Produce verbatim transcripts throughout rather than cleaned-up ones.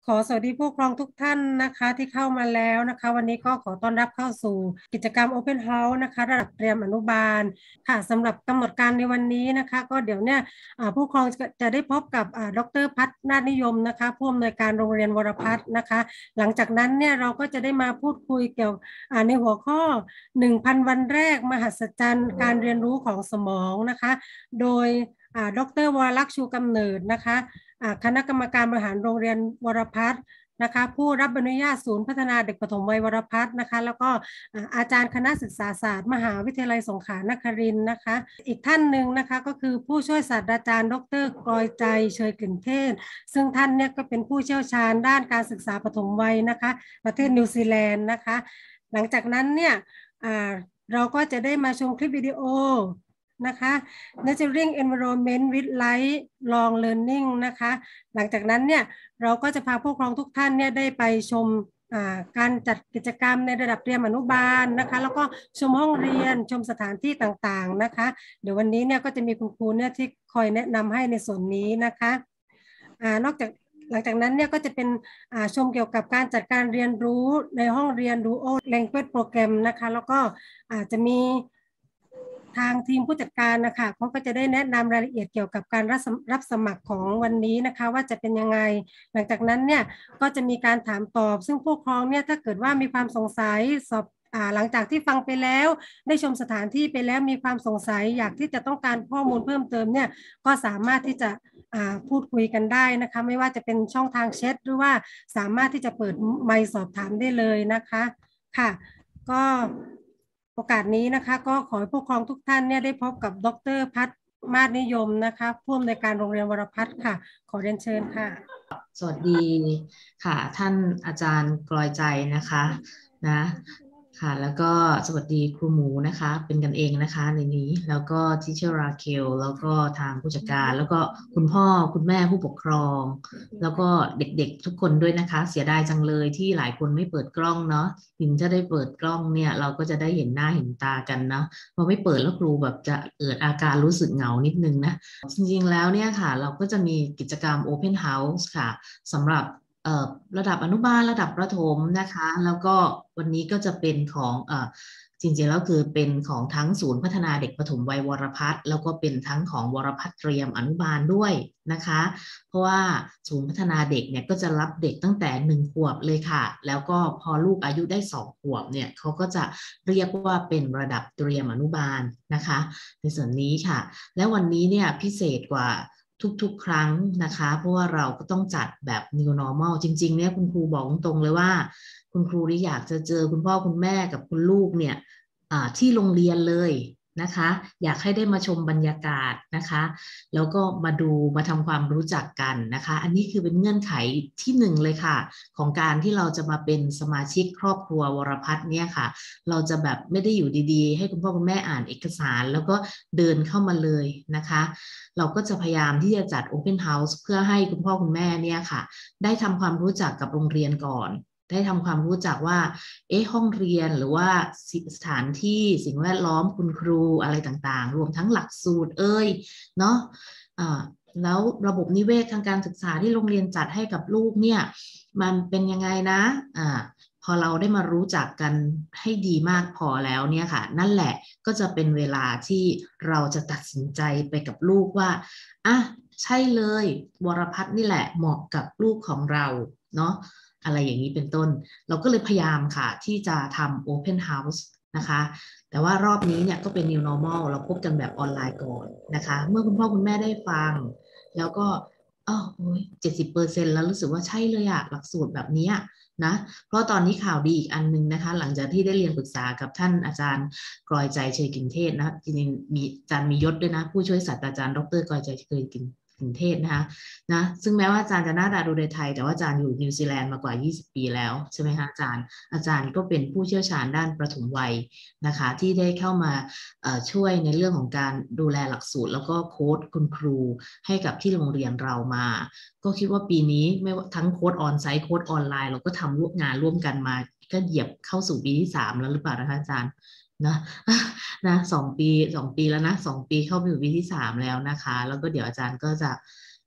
ขอสวัสดีผู้ปกครองทุกท่านนะคะที่เข้ามาแล้วนะคะวันนี้ก็ขอต้อนรับเข้าสู่กิจกรรม Open House นะคะระดับเตรียมอนุบาลค่ะสำหรับกำหนดการในวันนี้นะคะก็เดี๋ยวเนี่ยอ่าผู้ปกครองจะจะได้พบกับอ่าดรพัฒน์นาถนิยมนะคะผู้อำนวยการโรงเรียนวรพัฒน์นะคะหลังจากนั้นเนี่ยเราก็จะได้มาพูดคุยเกี่ยวอ่าในหัวข้อ หนึ่งพัน วันแรกมหัศจรรย์การเรียนรู้ของสมองนะคะโดยอ่าดรวรลักษณ์ชูกำเนิดนะคะอ่าคณะกรรมการบริหารโรงเรียนวรพัฒน์นะคะผู้รับอนุญาตศูนย์พัฒนาเด็กปฐมวัยวรพัฒน์นะคะแล้วก็อ่าอาจารย์คณะศึกษาศาสตร์มหาวิทยาลัยสงขลานครินทร์นะคะอีกท่านหนึ่งนะคะก็คือผู้ช่วยศาสตราจารย์ดรกรอยใจเชยกลิ่นเทศซึ่งท่านเนี่ยก็เป็นผู้เชี่ยวชาญด้านการศึกษาปฐมวัยนะคะประเทศนิวซีแลนด์นะคะหลังจากนั้นเนี่ยอ่าเราก็จะได้มาชมคลิปวิดีโอนะคะ Nurturing Environment with Lifelong Learning นะคะหลังจากนั้นเนี่ยเราก็จะพาผู้ปกครองทุกท่านเนี่ยได้ไปชมการจัดกิจกรรมในระดับเตรียมอนุบาลนะคะแล้วก็ชมห้องเรียนชมสถานที่ต่างๆนะคะเดี๋ยววันนี้เนี่ยก็จะมีคุณครูเนี่ยที่คอยแนะนำให้ในส่วนนี้นะคะอ่านอกจากหลังจากนั้นเนี่ยก็จะเป็นชมเกี่ยวกับการจัดการเรียนรู้ในห้องเรียน Duo Language Program นะคะแล้วก็อาจจะมีทางทีมผู้จัดการนะคะเขาก็จะได้แนะนำรายละเอียดเกี่ยวกับการรับรับสมัครของวันนี้นะคะว่าจะเป็นยังไงหลังจากนั้นเนี่ยก็จะมีการถามตอบซึ่งผู้ปกครองเนี่ยถ้าเกิดว่ามีความสงสัยสอบหลังจากที่ฟังไปแล้วได้ชมสถานที่ไปแล้วมีความสงสัยอยากที่จะต้องการข้อมูลเพิ่มเติมเนี่ยก็สามารถที่จะพูดคุยกันได้นะคะไม่ว่าจะเป็นช่องทางแชทหรือว่าสามารถที่จะเปิดไมค์สอบถามได้เลยนะคะค่ะก็โอกาสนี้นะคะก็ขอให้ผู้ปกครองทุกท่านเนี่ยได้พบกับดรพัฒน์มาศนิยมนะคะผู้อำนวยการโรงเรียนวรพัฒน์ค่ะขอเรียนเชิญค่ะสวัสดีค่ะท่านอาจารย์กลอยใจนะคะนะค่ะแล้วก็สวัสดีครูหมูนะคะเป็นกันเองนะคะในนี้แล้วก็ทิเชอร์ราเคลแล้วก็ทางผู้จัดการแล้วก็คุณพ่อคุณแม่ผู้ปกครองแล้วก็เด็กๆทุกคนด้วยนะคะเสียดายจังเลยที่หลายคนไม่เปิดกล้องเนาะถึงจะได้เปิดกล้องเนี่ยเราก็จะได้เห็นหน้าเห็นตากันนะพอไม่เปิดแล้วครูแบบจะเกิดอาการรู้สึกเหงานิดนึงนะจริงๆแล้วเนี่ยค่ะเราก็จะมีกิจกรรม Open House ค่ะสำหรับระดับอนุบาลระดับประถมนะคะแล้วก็วันนี้ก็จะเป็นของจริงๆแล้วคือเป็นของทั้งศูนย์พัฒนาเด็กปฐมวัยวรพัฒน์แล้วก็เป็นทั้งของวรพัฒน์เตรียมอนุบาลด้วยนะคะเพราะว่าศูนย์พัฒนาเด็กเนี่ยก็จะรับเด็กตั้งแต่หนึ่งขวบเลยค่ะแล้วก็พอลูกอายุได้สองขวบเนี่ยเขาก็จะเรียกว่าเป็นระดับเตรียมอนุบาลนะคะในส่วนนี้ค่ะและวันนี้เนี่ยพิเศษกว่าทุกๆครั้งนะคะเพราะว่าเราก็ต้องจัดแบบ New Normal จริงๆเนี่ยคุณครูบอกตรงเลยว่าคุณครูที่อยากจะเจอคุณพ่อคุณแม่กับคุณลูกเนี่ยที่โรงเรียนเลยนะคะอยากให้ได้มาชมบรรยากาศนะคะแล้วก็มาดูมาทำความรู้จักกันนะคะอันนี้คือเป็นเงื่อนไขที่หนึ่งเลยค่ะของการที่เราจะมาเป็นสมาชิกครอบครัววรพัฒน์เนี่ยค่ะเราจะแบบไม่ได้อยู่ดีๆให้คุณพ่อคุณแม่อ่านเอกสารแล้วก็เดินเข้ามาเลยนะคะเราก็จะพยายามที่จะจัด Open House เพื่อให้คุณพ่อคุณแม่เนี่ยค่ะได้ทำความรู้จักกับโรงเรียนก่อนได้ทำความรู้จักว่าเอ๊ะห้องเรียนหรือว่าสถานที่สิ่งแวดล้อมคุณครูอะไรต่างๆรวมทั้งหลักสูตรเอ่ยเนาะอ่าแล้วระบบนิเวศทางการศึกษาที่โรงเรียนจัดให้กับลูกเนี่ยมันเป็นยังไงนะอ่าพอเราได้มารู้จักกันให้ดีมากพอแล้วเนี่ยค่ะนั่นแหละก็จะเป็นเวลาที่เราจะตัดสินใจไปกับลูกว่าอ่ะใช่เลยวรพัฒน์นี่แหละเหมาะกับลูกของเราเนาะอะไรอย่างนี้เป็นต้นเราก็เลยพยายามค่ะที่จะทำ Open House นะคะแต่ว่ารอบนี้เนี่ยก็เป็น New Normal เราพบกันแบบออนไลน์ก่อนนะคะเมื่อคุณพ่อคุณแม่ได้ฟังแล้วก็อ๋อโอ้ยเจ็ดสิบเปอร์เซ็นต์แล้วรู้สึกว่าใช่เลยอะหลักสูตรแบบนี้นะเพราะตอนนี้ข่าวดีอีกอันนึงนะคะหลังจากที่ได้เรียนปรึกษากับท่านอาจารย์กรอยใจเชยกินเทศนะจริงๆมีอาจารย์มียศด้วยนะผู้ช่วยศาสตราจารย์ดรกรอยใจเชยกินกรุงเทพนะคะนะซึ่งแม้ว่าอาจารย์จะหน้าตาดูในไทยแต่ว่าอาจารย์อยู่นิวซีแลนด์มากว่ายี่สิบปีแล้วใช่ไหมคะอาจารย์อาจารย์ก็เป็นผู้เชี่ยวชาญด้านประถมวัยนะคะที่ได้เข้ามาช่วยในเรื่องของการดูแลหลักสูตรแล้วก็โค้ชคุณครูให้กับที่โรงเรียนเรามาก็คิดว่าปีนี้ไม่ว่าทั้งโค้ชออนไซต์โค้ชออนไลน์เราก็ทำร่วมงานร่วมกันมาก็เหยียบเข้าสู่ปีที่สามแล้วหรือเปล่านะคะอาจารย์นะนะสองปีสองปีแล้วนะสองปีเข้าไปอยู่ปีที่สามแล้วนะคะแล้วก็เดี๋ยวอาจารย์ก็จะ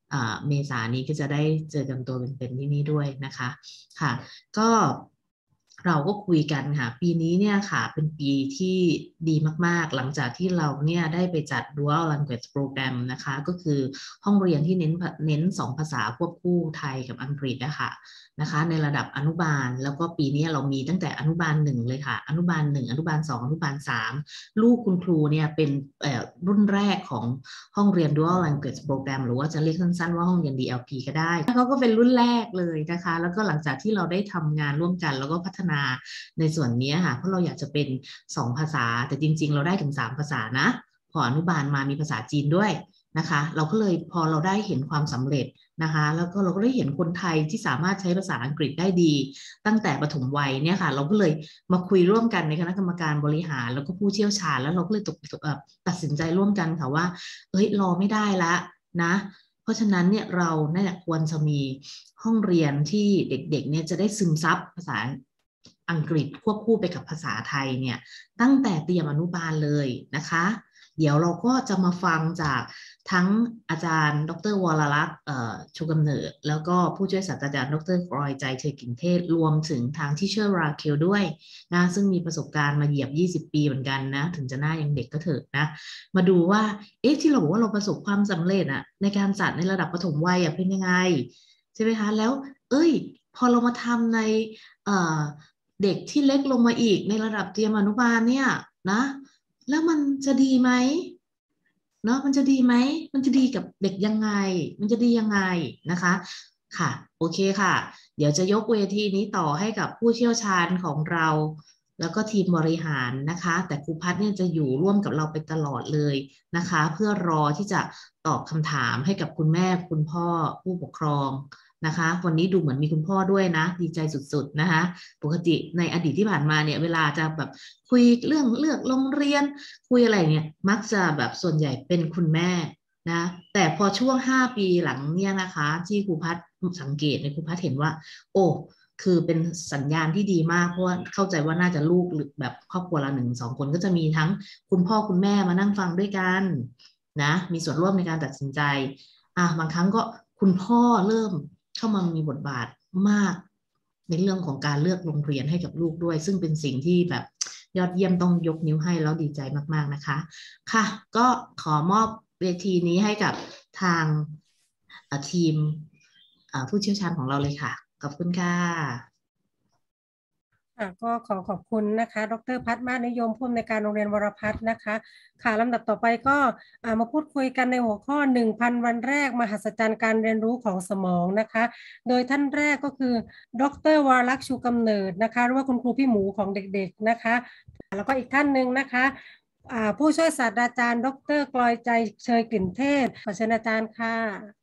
เมษายนนี้ก็จะได้เจอกันตัวเป็นๆที่นี่ด้วยนะคะค่ะก็เราก็คุยกันค่ะปีนี้เนี่ยค่ะเป็นปีที่ดีมากๆหลังจากที่เราเนี่ยได้ไปจัด Dual Language Program นะคะก็คือห้องเรียนที่เน้นเน้นสองภาษาควบคู่ไทยกับอังกฤษนะคะนะคะในระดับอนุบาลแล้วก็ปีนี้เรามีตั้งแต่อนุบาลหนึ่งเลยค่ะอนุบาลหนึ่งอนุบาลสองอนุบาลสามลูกคุณครูเนี่ยเป็นรุ่นแรกของห้องเรียน Dual Language Program หรือว่าจะเรียกสั้นๆว่าห้องเรียน ดี แอล พี ก็ได้เขาก็เป็นรุ่นแรกเลยนะคะแล้วก็หลังจากที่เราได้ทำงานร่วมกันแล้วก็พัฒนาในส่วนนี้ค่ะเพราะเราอยากจะเป็นสองภาษาแต่จริงๆเราได้ถึงสามภาษานะพออนุบาลมามีภาษาจีนด้วยนะคะเราก็เลยพอเราได้เห็นความสำเร็จนะคะแล้วก็เราก็ได้เห็นคนไทยที่สามารถใช้ภาษาอังกฤษได้ดีตั้งแต่ปฐมวัยเนี่ยค่ะเราก็เลยมาคุยร่วมกันในคณะกรรมการบริหารแล้วก็ผู้เชี่ยวชาญแล้วเราก็เลยตกตัดสินใจร่วมกันค่ะว่าเอ้ยรอไม่ได้ละนะเพราะฉะนั้นเนี่ยเราเนี่ยควรจะมีห้องเรียนที่เด็กๆเนี่ยจะได้ซึมซับภาษาอังกฤษควบคู่ไปกับภาษาไทยเนี่ยตั้งแต่เตรียมอนุบาลเลยนะคะเดี๋ยวเราก็จะมาฟังจากทั้งอาจารย์ดร.วรลักษณ์ชูกำเนิดแล้วก็ผู้ช่วยศาสตราจารย์ดร.กรอยใจเชยกิ่งเทศรวมถึงทางที่เชอร์ราเคลด้วยนะซึ่งมีประสบการณ์มาเหยียบยี่สิบปีเหมือนกันนะถึงจะหน้ายังเด็กก็เถอะนะมาดูว่าเอ๊ะที่เราบอกว่าเราประสบความสำเร็จอะในการจัดในระดับปฐมวัยอะเป็นยังไงใช่ไหมคะแล้วเอ้ยพอเรามาทำในเด็กที่เล็กลงมาอีกในระดับเตรียมอนุบาลเนี่ยนะแล้วมันจะดีไหมเนาะมันจะดีไหมมันจะดีกับเด็กยังไงมันจะดียังไงนะคะค่ะโอเคค่ะเดี๋ยวจะยกเวทีนี้ต่อให้กับผู้เชี่ยวชาญของเราแล้วก็ทีมบริหารนะคะแต่ครูพัฒน์เนี่ยจะอยู่ร่วมกับเราไปตลอดเลยนะคะเพื่อรอที่จะตอบคำถามให้กับคุณแม่คุณพ่อผู้ปกครองนะคะวันนี้ดูเหมือนมีคุณพ่อด้วยนะดีใจสุดๆนะคะปกติในอดีตที่ผ่านมาเนี่ยเวลาจะแบบคุยเรื่องเลือกโรงเรียนคุยอะไรเนี่ยมักจะแบบส่วนใหญ่เป็นคุณแม่นะแต่พอช่วงห้าปีหลังเนี่ยนะคะที่ครูพัฒน์สังเกตในครูพัฒน์เห็นว่าโอ้คือเป็นสัญญาณที่ดีมากเพราะว่าเข้าใจว่าน่าจะลูกหรือแบบครอบครัวละหนึ่งสองคนก็จะมีทั้งคุณพ่อคุณแม่มานั่งฟังด้วยกันนะมีส่วนร่วมในการตัดสินใจอ่ะบางครั้งก็คุณพ่อเริ่มเข้ามามีบทบาทมากในเรื่องของการเลือกโรงเรียนให้กับลูกด้วยซึ่งเป็นสิ่งที่แบบยอดเยี่ยมต้องยกนิ้วให้แล้วดีใจมากๆนะคะค่ะก็ขอมอบเวทีนี้ให้กับทางทีมผู้เชี่ยวชาญของเราเลยค่ะขอบคุณค่ะค่ะก็ขอขอบคุณนะคะดร.พัฒน์มาศนิยมผู้อำนวยการโรงเรียนวรพัฒน์นะคะค่ะลำดับต่อไปก็มาพูดคุยกันในหัวข้อ หนึ่งพัน วันแรกมหัศจรรย์การเรียนรู้ของสมองนะคะโดยท่านแรกก็คือดร.วรลักษณ์ชูกำเนิดนะคะหรือว่าคุณครูพี่หมูของเด็กๆนะคะแล้วก็อีกท่านหนึ่งนะคะผู้ช่วยศาสตราจารย์ดร.กลอยใจเชยกลิ่นเทศขอเชิญอาจารย์ค่ะ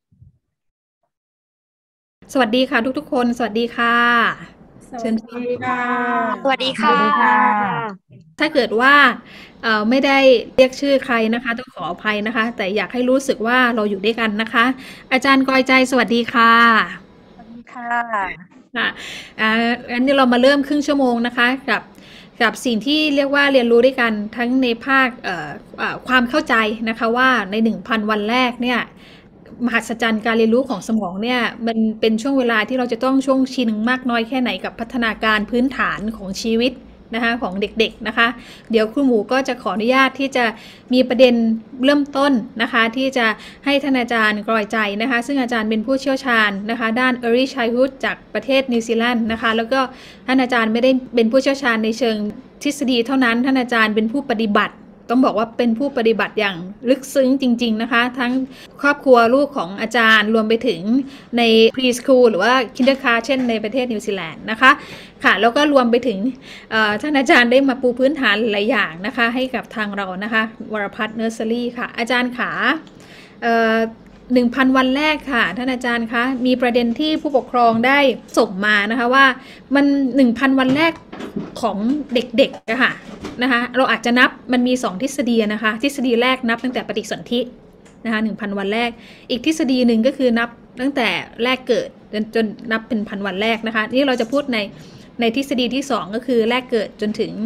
สวัสดีค่ะทุกๆคนสวัสดีค่ะสวัสดีค่ะสวัสดีค่ะถ้าเกิดว่าไม่ได้เรียกชื่อใครนะคะต้องขออภัยนะคะแต่อยากให้รู้สึกว่าเราอยู่ด้วยกันนะคะอาจารย์กอยใจสวัสดีค่ะสวัสดีค่ะค่ะอันนี้เรามาเริ่มครึ่งชั่วโมงนะคะกับกับสิ่งที่เรียกว่าเรียนรู้ด้วยกันทั้งในภาคความเข้าใจนะคะว่าใน หนึ่งพัน วันแรกเนี่ยมหัศจรรย์การเรียนรู้ของสมองเนี่ยมันเป็นช่วงเวลาที่เราจะต้องช่วงชินมากน้อยแค่ไหนกับพัฒนาการพื้นฐานของชีวิตนะคะของเด็กๆนะคะเดี๋ยวครูหมูก็จะขออนุญาตที่จะมีประเด็นเริ่มต้นนะคะที่จะให้ท่านอาจารย์กรอยใจนะคะซึ่งอาจารย์เป็นผู้เชี่ยวชาญนะคะด้าน Early Childhood จากประเทศนิวซีแลนด์นะคะแล้วก็ท่านอาจารย์ไม่ได้เป็นผู้เชี่ยวชาญในเชิงทฤษฎีเท่านั้นท่านอาจารย์เป็นผู้ปฏิบัติต้องบอกว่าเป็นผู้ปฏิบัติอย่างลึกซึ้งจริงๆนะคะทั้งครอบครัวลูกของอาจารย์รวมไปถึงใน Preschool หรือว่า Kindergarten ในประเทศนิวซีแลนด์นะคะค่ะแล้วก็รวมไปถึงท่านอาจารย์ได้มาปูพื้นฐานหลายอย่างนะคะให้กับทางเรานะคะวรพัฒน์เนอร์เซอรี่ค่ะอาจารย์ขาหนึ่งพัน วันแรกค่ะท่านอาจารย์คะมีประเด็นที่ผู้ปกครองได้ส่งมานะคะว่ามัน หนึ่งพัน วันแรกของเด็กๆนะคะนะคะเราอาจจะนับมันมีสองทฤษฎีนะคะทฤษฎีแรกนับตั้งแต่ปฏิสนธินะคะ หนึ่งพัน วันแรกอีกทฤษฎีหนึ่งก็คือนับตั้งแต่แรกเกิดจนจนนับเป็นพันวันแรกนะคะนี่เราจะพูดในในทฤษฎีที่สองก็คือแรกเกิดจนถึง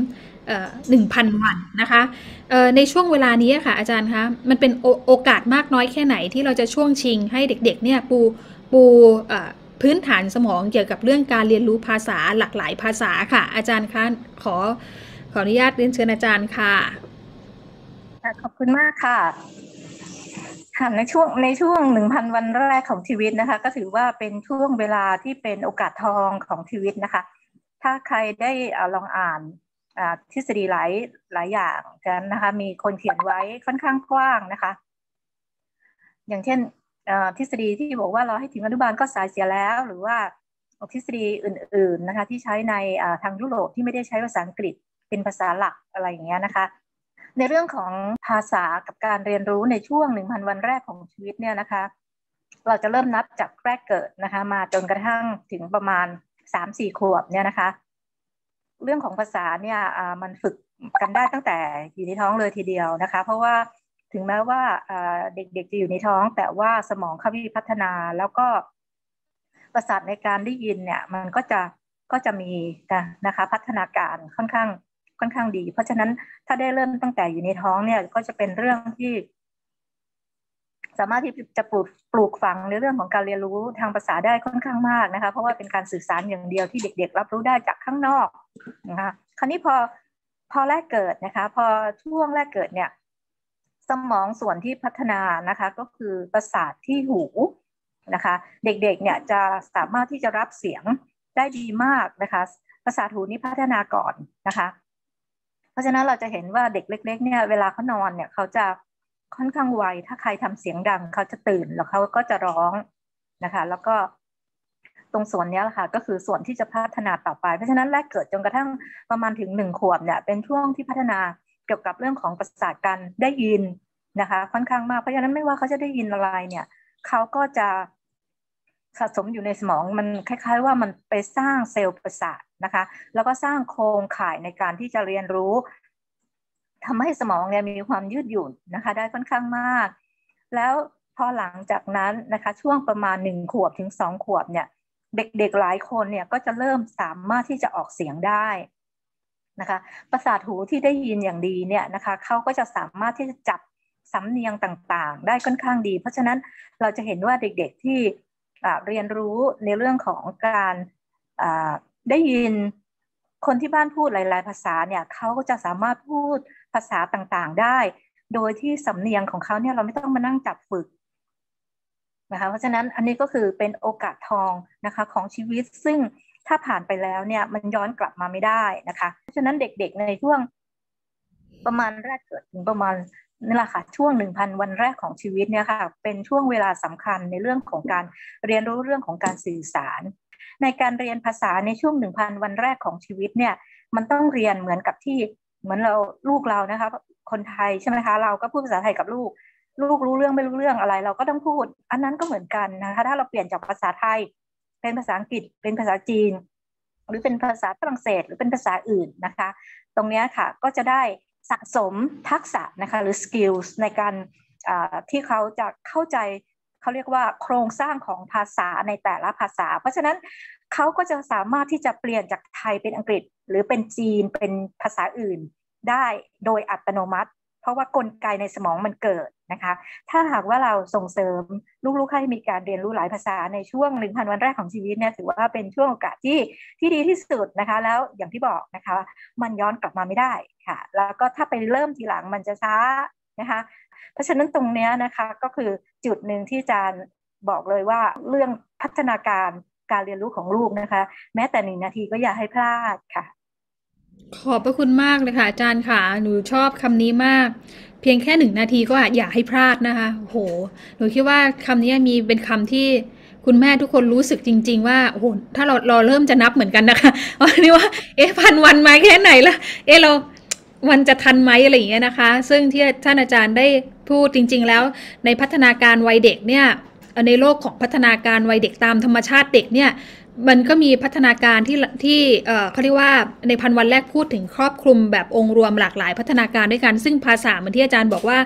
หนึ่งพันวันนะคะในช่วงเวลานี้ค่ะอาจารย์คะมันเป็นโอกาสมากน้อยแค่ไหนที่เราจะช่วงชิงให้เด็กๆเนี่ยปูปูพื้นฐานสมองเกี่ยวกับเรื่องการเรียนรู้ภาษาหลากหลายภาษาค่ะอาจารย์คะขอขออนุญาตเรียนเชิญอาจารย์ค่ะขอบคุณมากค่ะค่ะในช่วงในช่วงหนึ่งพันวันแรกของชีวิตนะคะก็ถือว่าเป็นช่วงเวลาที่เป็นโอกาสทองของชีวิตนะคะถ้าใครได้ลองอ่านทฤษฎีหลายหลายอย่างกันนะคะมีคนเขียนไว้ค่อนข้างกว้างนะคะอย่างเช่นทฤษฎีที่บอกว่าเราให้ถึงอนุบาลก็สายเสียแล้วหรือว่าทฤษฎีอื่นๆนะคะที่ใช้ในทางยุโรปที่ไม่ได้ใช้ภาษาอังกฤษเป็นภาษาหลักอะไรอย่างเงี้ยนะคะในเรื่องของภาษากับการเรียนรู้ในช่วง หนึ่งพัน วันแรกของชีวิตเนี่ยนะคะเราจะเริ่มนับจากแรกเกิดนะคะมาจนกระทั่งถึงประมาณ สามสี่ ขวบเนี่ยนะคะเรื่องของภาษาเนี่ยมันฝึกกันได้ตั้งแต่อยู่ในท้องเลยทีเดียวนะคะเพราะว่าถึงแม้ว่าเด็กๆจะอยู่ในท้องแต่ว่าสมองเขามีพัฒนาแล้วก็ประสาทในการได้ยินเนี่ยมันก็จะก็จะมีนะคะพัฒนาการค่อนข้างค่อนข้างดีเพราะฉะนั้นถ้าได้เริ่มตั้งแต่อยู่ในท้องเนี่ยก็จะเป็นเรื่องที่สามารถที่จะปลูกปลูกฝังในเรื่องของการเรียนรู้ทางภาษาได้ค่อนข้างมากนะคะเพราะว่าเป็นการสื่อสารอย่างเดียวที่เด็กๆรับรู้ได้จากข้างนอกนะคะคราวนี้พอพอแรกเกิดนะคะพอช่วงแรกเกิดเนี่ยสมองส่วนที่พัฒนานะคะก็คือประสาทที่หูนะคะเด็กๆเนี่ยจะสามารถที่จะรับเสียงได้ดีมากนะคะประสาทหูนี้พัฒนาก่อนนะคะเพราะฉะนั้นเราจะเห็นว่าเด็กเล็กๆเนี่ยเวลาเขานอนเนี่ยเขาจะค่อนข้างไวถ้าใครทำเสียงดังเขาจะตื่นแล้วเขาก็จะร้องนะคะแล้วก็ตรงส่วนนี้แหละค่ะก็คือส่วนที่จะพัฒนาต่อไปเพราะฉะนั้นแรกเกิดจนกระทั่งประมาณถึงหนึ่งขวบเนี่ยเป็นช่วงที่พัฒนาเกี่ยวกับเรื่องของประสาทการได้ยินนะคะค่อนข้างมากเพราะฉะนั้นไม่ว่าเขาจะได้ยินอะไรเนี่ยเขาก็จะสะสมอยู่ในสมองมันคล้ายๆว่ามันไปสร้างเซลล์ประสาทนะคะแล้วก็สร้างโครงข่ายในการที่จะเรียนรู้ทำให้สมองเนี่ยมีความยืดหยุ่นนะคะได้ค่อนข้างมากแล้วพอหลังจากนั้นนะคะช่วงประมาณหนึ่งขวบถึงสองขวบเนี่ยเด็กๆหลายคนเนี่ยก็จะเริ่มสามารถที่จะออกเสียงได้นะคะประสาทหูที่ได้ยินอย่างดีเนี่ยนะคะเขาก็จะสามารถที่จะจับสำเนียงต่างๆได้ค่อนข้างดีเพราะฉะนั้นเราจะเห็นว่าเด็กๆที่เรียนรู้ในเรื่องของการได้ยินคนที่บ้านพูดหลายๆภาษาเนี่ยเขาก็จะสามารถพูดภาษาต่างๆได้โดยที่สำเนียงของเขาเนี่ยเราไม่ต้องมานั่งจับฝึกนะคะเพราะฉะนั้นอันนี้ก็คือเป็นโอกาสทองนะคะของชีวิตซึ่งถ้าผ่านไปแล้วเนี่ยมันย้อนกลับมาไม่ได้นะคะเพราะฉะนั้นเด็กๆในช่วงประมาณแรกเกิดถึงประมาณนี่แหละค่ะช่วง หนึ่งพัน วันแรกของชีวิตเนี่ยค่ะเป็นช่วงเวลาสำคัญในเรื่องของการเรียนรู้เรื่องของการสื่อสารในการเรียนภาษาในช่วง หนึ่งพัน วันแรกของชีวิตเนี่ยมันต้องเรียนเหมือนกับที่เหมือนเราลูกเรานะคะคนไทยใช่ไหมคะเราก็พูดภาษาไทยกับลูกลูกรู้เรื่องไม่รู้เรื่องอะไรเราก็ต้องพูดอันนั้นก็เหมือนกันนะคะถ้าเราเปลี่ยนจากภาษาไทยเป็นภาษาอังกฤษเป็นภาษาจีนหรือเป็นภาษาฝรั่งเศสหรือเป็นภาษาอื่นนะคะตรงนี้ค่ะก็จะได้สะสมทักษะนะคะหรือ skills ในการที่เขาจะเข้าใจเขาเรียกว่าโครงสร้างของภาษาในแต่ละภาษาเพราะฉะนั้นเขาก็จะสามารถที่จะเปลี่ยนจากไทยเป็นอังกฤษหรือเป็นจีนเป็นภาษาอื่นได้โดยอัตโนมัติเพราะว่ากลไกในสมองมันเกิดนะคะถ้าหากว่าเราส่งเสริมลูกๆให้มีการเรียนรู้หลายภาษาในช่วง หนึ่งพัน วันแรกของชีวิตเนี่ยถือว่าเป็นช่วงโอกาสที่ที่ดีที่สุดนะคะแล้วอย่างที่บอกนะคะมันย้อนกลับมาไม่ได้ค่ะแล้วก็ถ้าไปเริ่มทีหลังมันจะช้านะคะเพราะฉะนั้นตรงนี้นะคะก็คือจุดหนึ่งที่อาจารย์บอกเลยว่าเรื่องพัฒนาการการเรียนรู้ของลูกนะคะแม้แต่หนึ่งนาทีก็อย่าให้พลาดค่ะขอบพระคุณมากเลยค่ะอาจารย์ค่ะหนูชอบคำนี้มากเพียงแค่หนึ่งนาทีก็อย่าให้พลาดนะคะโอ้โหหนูคิดว่าคำนี้มีเป็นคำที่คุณแม่ทุกคนรู้สึกจริงๆว่าโอ้โหถ้าเราเราเริ่มจะนับเหมือนกันนะคะวันนี้ว่าเอ๊ะพันวันมาแค่ไหนละเอ๊ะเราวันจะทันไหมอะไรอย่างเงี้ยนะคะซึ่งที่ท่านอาจารย์ได้พูดจริงๆแล้วในพัฒนาการวัยเด็กเนี่ยในโลกของพัฒนาการวัยเด็กตามธรรมชาติเด็กเนี่ยมันก็มีพัฒนาการที่ที่เอ่อเขาเรียกว่าในพันวันแรกพูดถึงครอบคลุมแบบองค์รวมหลากหลายพัฒนาการด้วยกันซึ่งภาษาเหมือนที่อาจารย์บอกว่า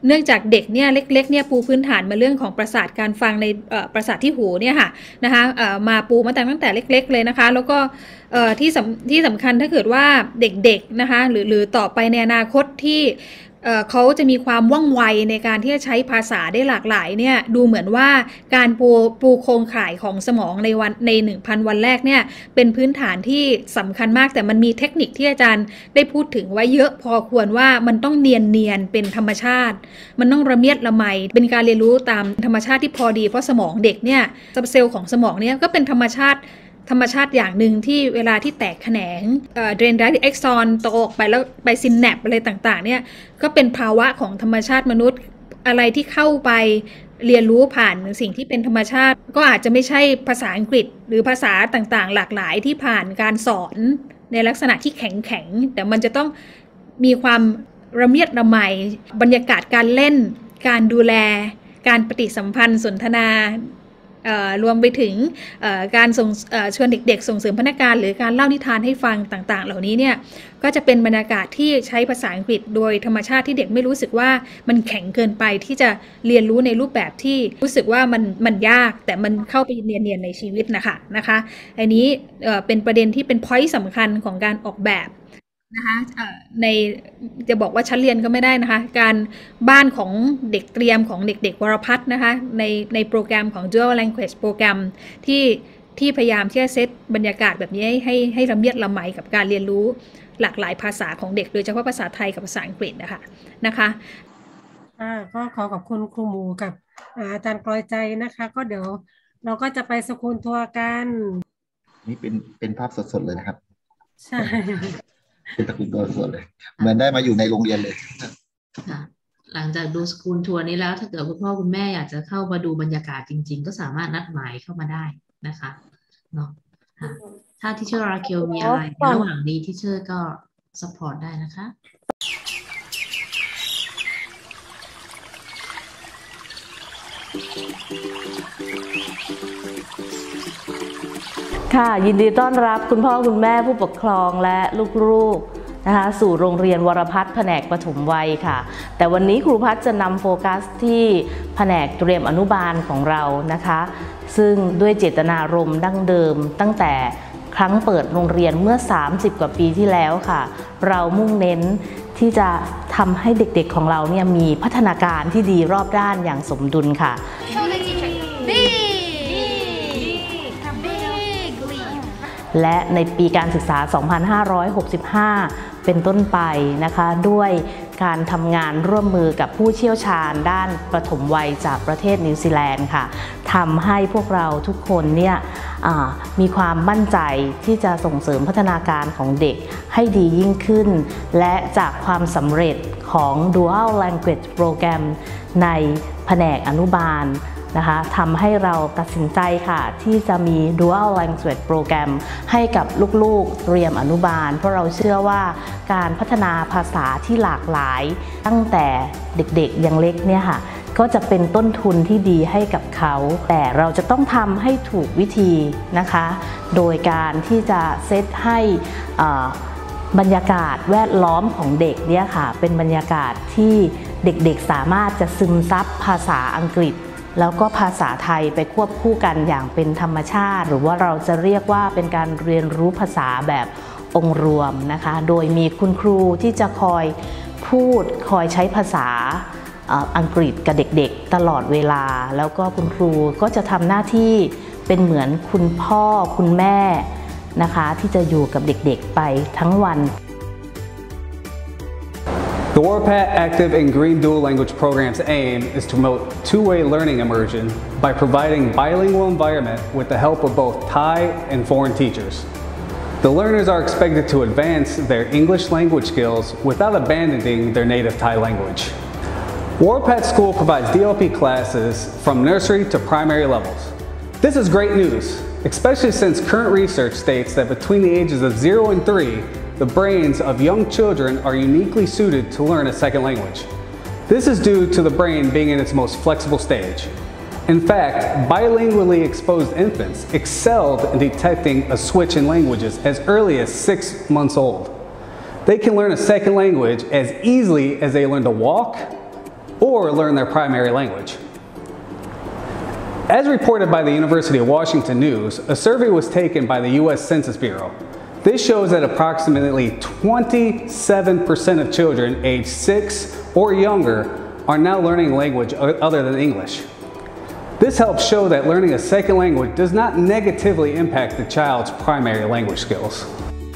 เนื่องจากเด็กเนี่ยเล็กๆเนี่ยปูพื้นฐานมาเรื่องของประสาทการฟังในประสาทที่หูเนี่ยค่ะนะคะมาปูมาตั้งแต่เล็กๆเลยนะคะแล้วก็ที่ที่สำคัญถ้าเกิดว่าเด็กๆนะคะหรือหรือต่อไปในอนาคตที่เขาจะมีความว่องไวในการที่จะใช้ภาษาได้หลากหลายเนี่ยดูเหมือนว่าการปูปูโครงข่ายของสมองในวันใน หนึ่งพัน วันแรกเนี่ยเป็นพื้นฐานที่สำคัญมากแต่มันมีเทคนิคที่อาจารย์ได้พูดถึงไว้เยอะพอควรว่ามันต้องเนียนเนียนเป็นธรรมชาติมันต้องระเมียดระไมเป็นการเรียนรู้ตามธรรมชาติที่พอดีเพราะสมองเด็กเนี่ยเซลล์ของสมองเนี่ยก็เป็นธรรมชาติธรรมชาติอย่างหนึ่งที่เวลาที่แตกแขนงเดรนไดเอ็กซอนโตออกไปแล้วไปซินแนปอะไรต่างๆเนี่ยก็เป็นภาวะของธรรมชาติมนุษย์อะไรที่เข้าไปเรียนรู้ผ่านสิ่งที่เป็นธรรมชาติก็อาจจะไม่ใช่ภาษาอังกฤษหรือภาษาต่างๆหลากหลายที่ผ่านการสอนในลักษณะที่แข็งๆแต่มันจะต้องมีความระเมียดระไมบรรยากาศการเล่นการดูแลการปฏิสัมพันธ์สนทนารวมไปถึงการส่งชวนเด็กๆส่งเสริมพนักงานหรือการเล่านิทานให้ฟังต่างๆเหล่านี้เนี่ยก็จะเป็นบรรยากาศที่ใช้ภาษาอังกฤษโดยธรรมชาติที่เด็กไม่รู้สึกว่ามันแข็งเกินไปที่จะเรียนรู้ในรูปแบบที่รู้สึกว่ามันมันยากแต่มันเข้าไปเรียนๆในชีวิตนะคะนะคะอันนี้เป็นประเด็นที่เป็น point สำคัญของการออกแบบนะคะในจะบอกว่าชั้นเรียนก็ไม่ได้นะคะการบ้านของเด็กเตรียมของเด็กๆวรพัฒน์นะคะในในโปรแกรมของ Dual Language โปรแกรมที่ที่พยายามที่จะเซตบรรยากาศแบบนี้ให้ให้ให้ระเมียดระไมกับการเรียนรู้หลากหลายภาษาของเด็กโดยเฉพาะภาษาไทยกับภาษาอังกฤษนะคะนะคะอ่าก็ขอขอบคุณครูหมูกับอาจารย์กลอยใจนะคะก็เดี๋ยวเราก็จะไปสกูลทัวร์กันนี่เป็นเป็นภาพสดๆเลยนะครับใช่เป็นตะกุนตัวสดเลยเหมือนได้มาอยู่ในโรงเรียนเลยค่ะหลังจากดูสกูลทัวร์นี้แล้วถ้าเกิดคุณพ่อคุณแม่อยากจะเข้ามาดูบรรยากาศจริงๆก็สามารถนัดหมายเข้ามาได้นะคะเนาะถ้าทิเชอร์ราเคลมีอะไรระหว่างนี้ทิเชอร์ก็ซัพพอร์ตได้นะคะค่ะยินดีต้อนรับคุณพ่อคุณแม่ผู้ปกครองและลูกๆนะคะสู่โรงเรียนวรพัฒน์แผนกปฐมวัยค่ะแต่วันนี้ครูพัฒน์จะนำโฟกัสที่แผนกเตรียมอนุบาลของเรานะคะซึ่งด้วยเจตนารมณ์ดั้งเดิมตั้งแต่ครั้งเปิดโรงเรียนเมื่อสามสิบกว่าปีที่แล้วค่ะเรามุ่งเน้นที่จะทำให้เด็กๆของเราเนี่ยมีพัฒนาการที่ดีรอบด้านอย่างสมดุลค่ะและในปีการศึกษา สองพันห้าร้อยหกสิบห้า เป็นต้นไปนะคะด้วยการทำงานร่วมมือกับผู้เชี่ยวชาญด้านปฐมวัยจากประเทศนิวซีแลนด์ค่ะทำให้พวกเราทุกคนเนี่ยมีความมั่นใจที่จะส่งเสริมพัฒนาการของเด็กให้ดียิ่งขึ้นและจากความสำเร็จของ Dual Language Program ในแผนกอนุบาลนะคะทำให้เราตัดสินใจค่ะที่จะมี Dual Language Program ให้กับลูกๆเตรียมอนุบาลเพราะเราเชื่อว่าการพัฒนาภาษาที่หลากหลายตั้งแต่เด็กๆยังเล็กเนี่ยค่ะก็จะเป็นต้นทุนที่ดีให้กับเขาแต่เราจะต้องทำให้ถูกวิธีนะคะโดยการที่จะเซตให้บรรยากาศแวดล้อมของเด็กเนี่ยค่ะเป็นบรรยากาศที่เด็กๆสามารถจะซึมซับภาษาอังกฤษแล้วก็ภาษาไทยไปควบคู่กันอย่างเป็นธรรมชาติหรือว่าเราจะเรียกว่าเป็นการเรียนรู้ภาษาแบบองค์รวมนะคะโดยมีคุณครูที่จะคอยพูดคอยใช้ภาษาอังกฤษกับเด็กๆตลอดเวลาแล้วก็คุณครูก็จะทำหน้าที่เป็นเหมือนคุณพ่อคุณแม่นะคะที่จะอยู่กับเด็กๆไปทั้งวัน The Warpath Active and Green Dual Language Program's aim is to promote two-way learning immersion by providing bilingual environment with the help of both Thai and foreign teachers. The learners are expected to advance their English language skills without abandoning their native Thai language. Warpath School provides D L P classes from nursery to primary levels. This is great news, especially since current research states that between the ages of zero and three, the brains of young children are uniquely suited to learn a second language. This is due to the brain being in its most flexible stage. In fact, bilingually exposed infants excelled in detecting a switch in languages as early as six months old. They can learn a second language as easily as they learn to walk or learn their primary language. As reported by the University of Washington News, a survey was taken by the U S Census Bureau. This shows that approximately twenty-seven percent of children aged six or younger are now learning a language other than English. This helps show that learning a second language does not negatively impact the child's primary language skills.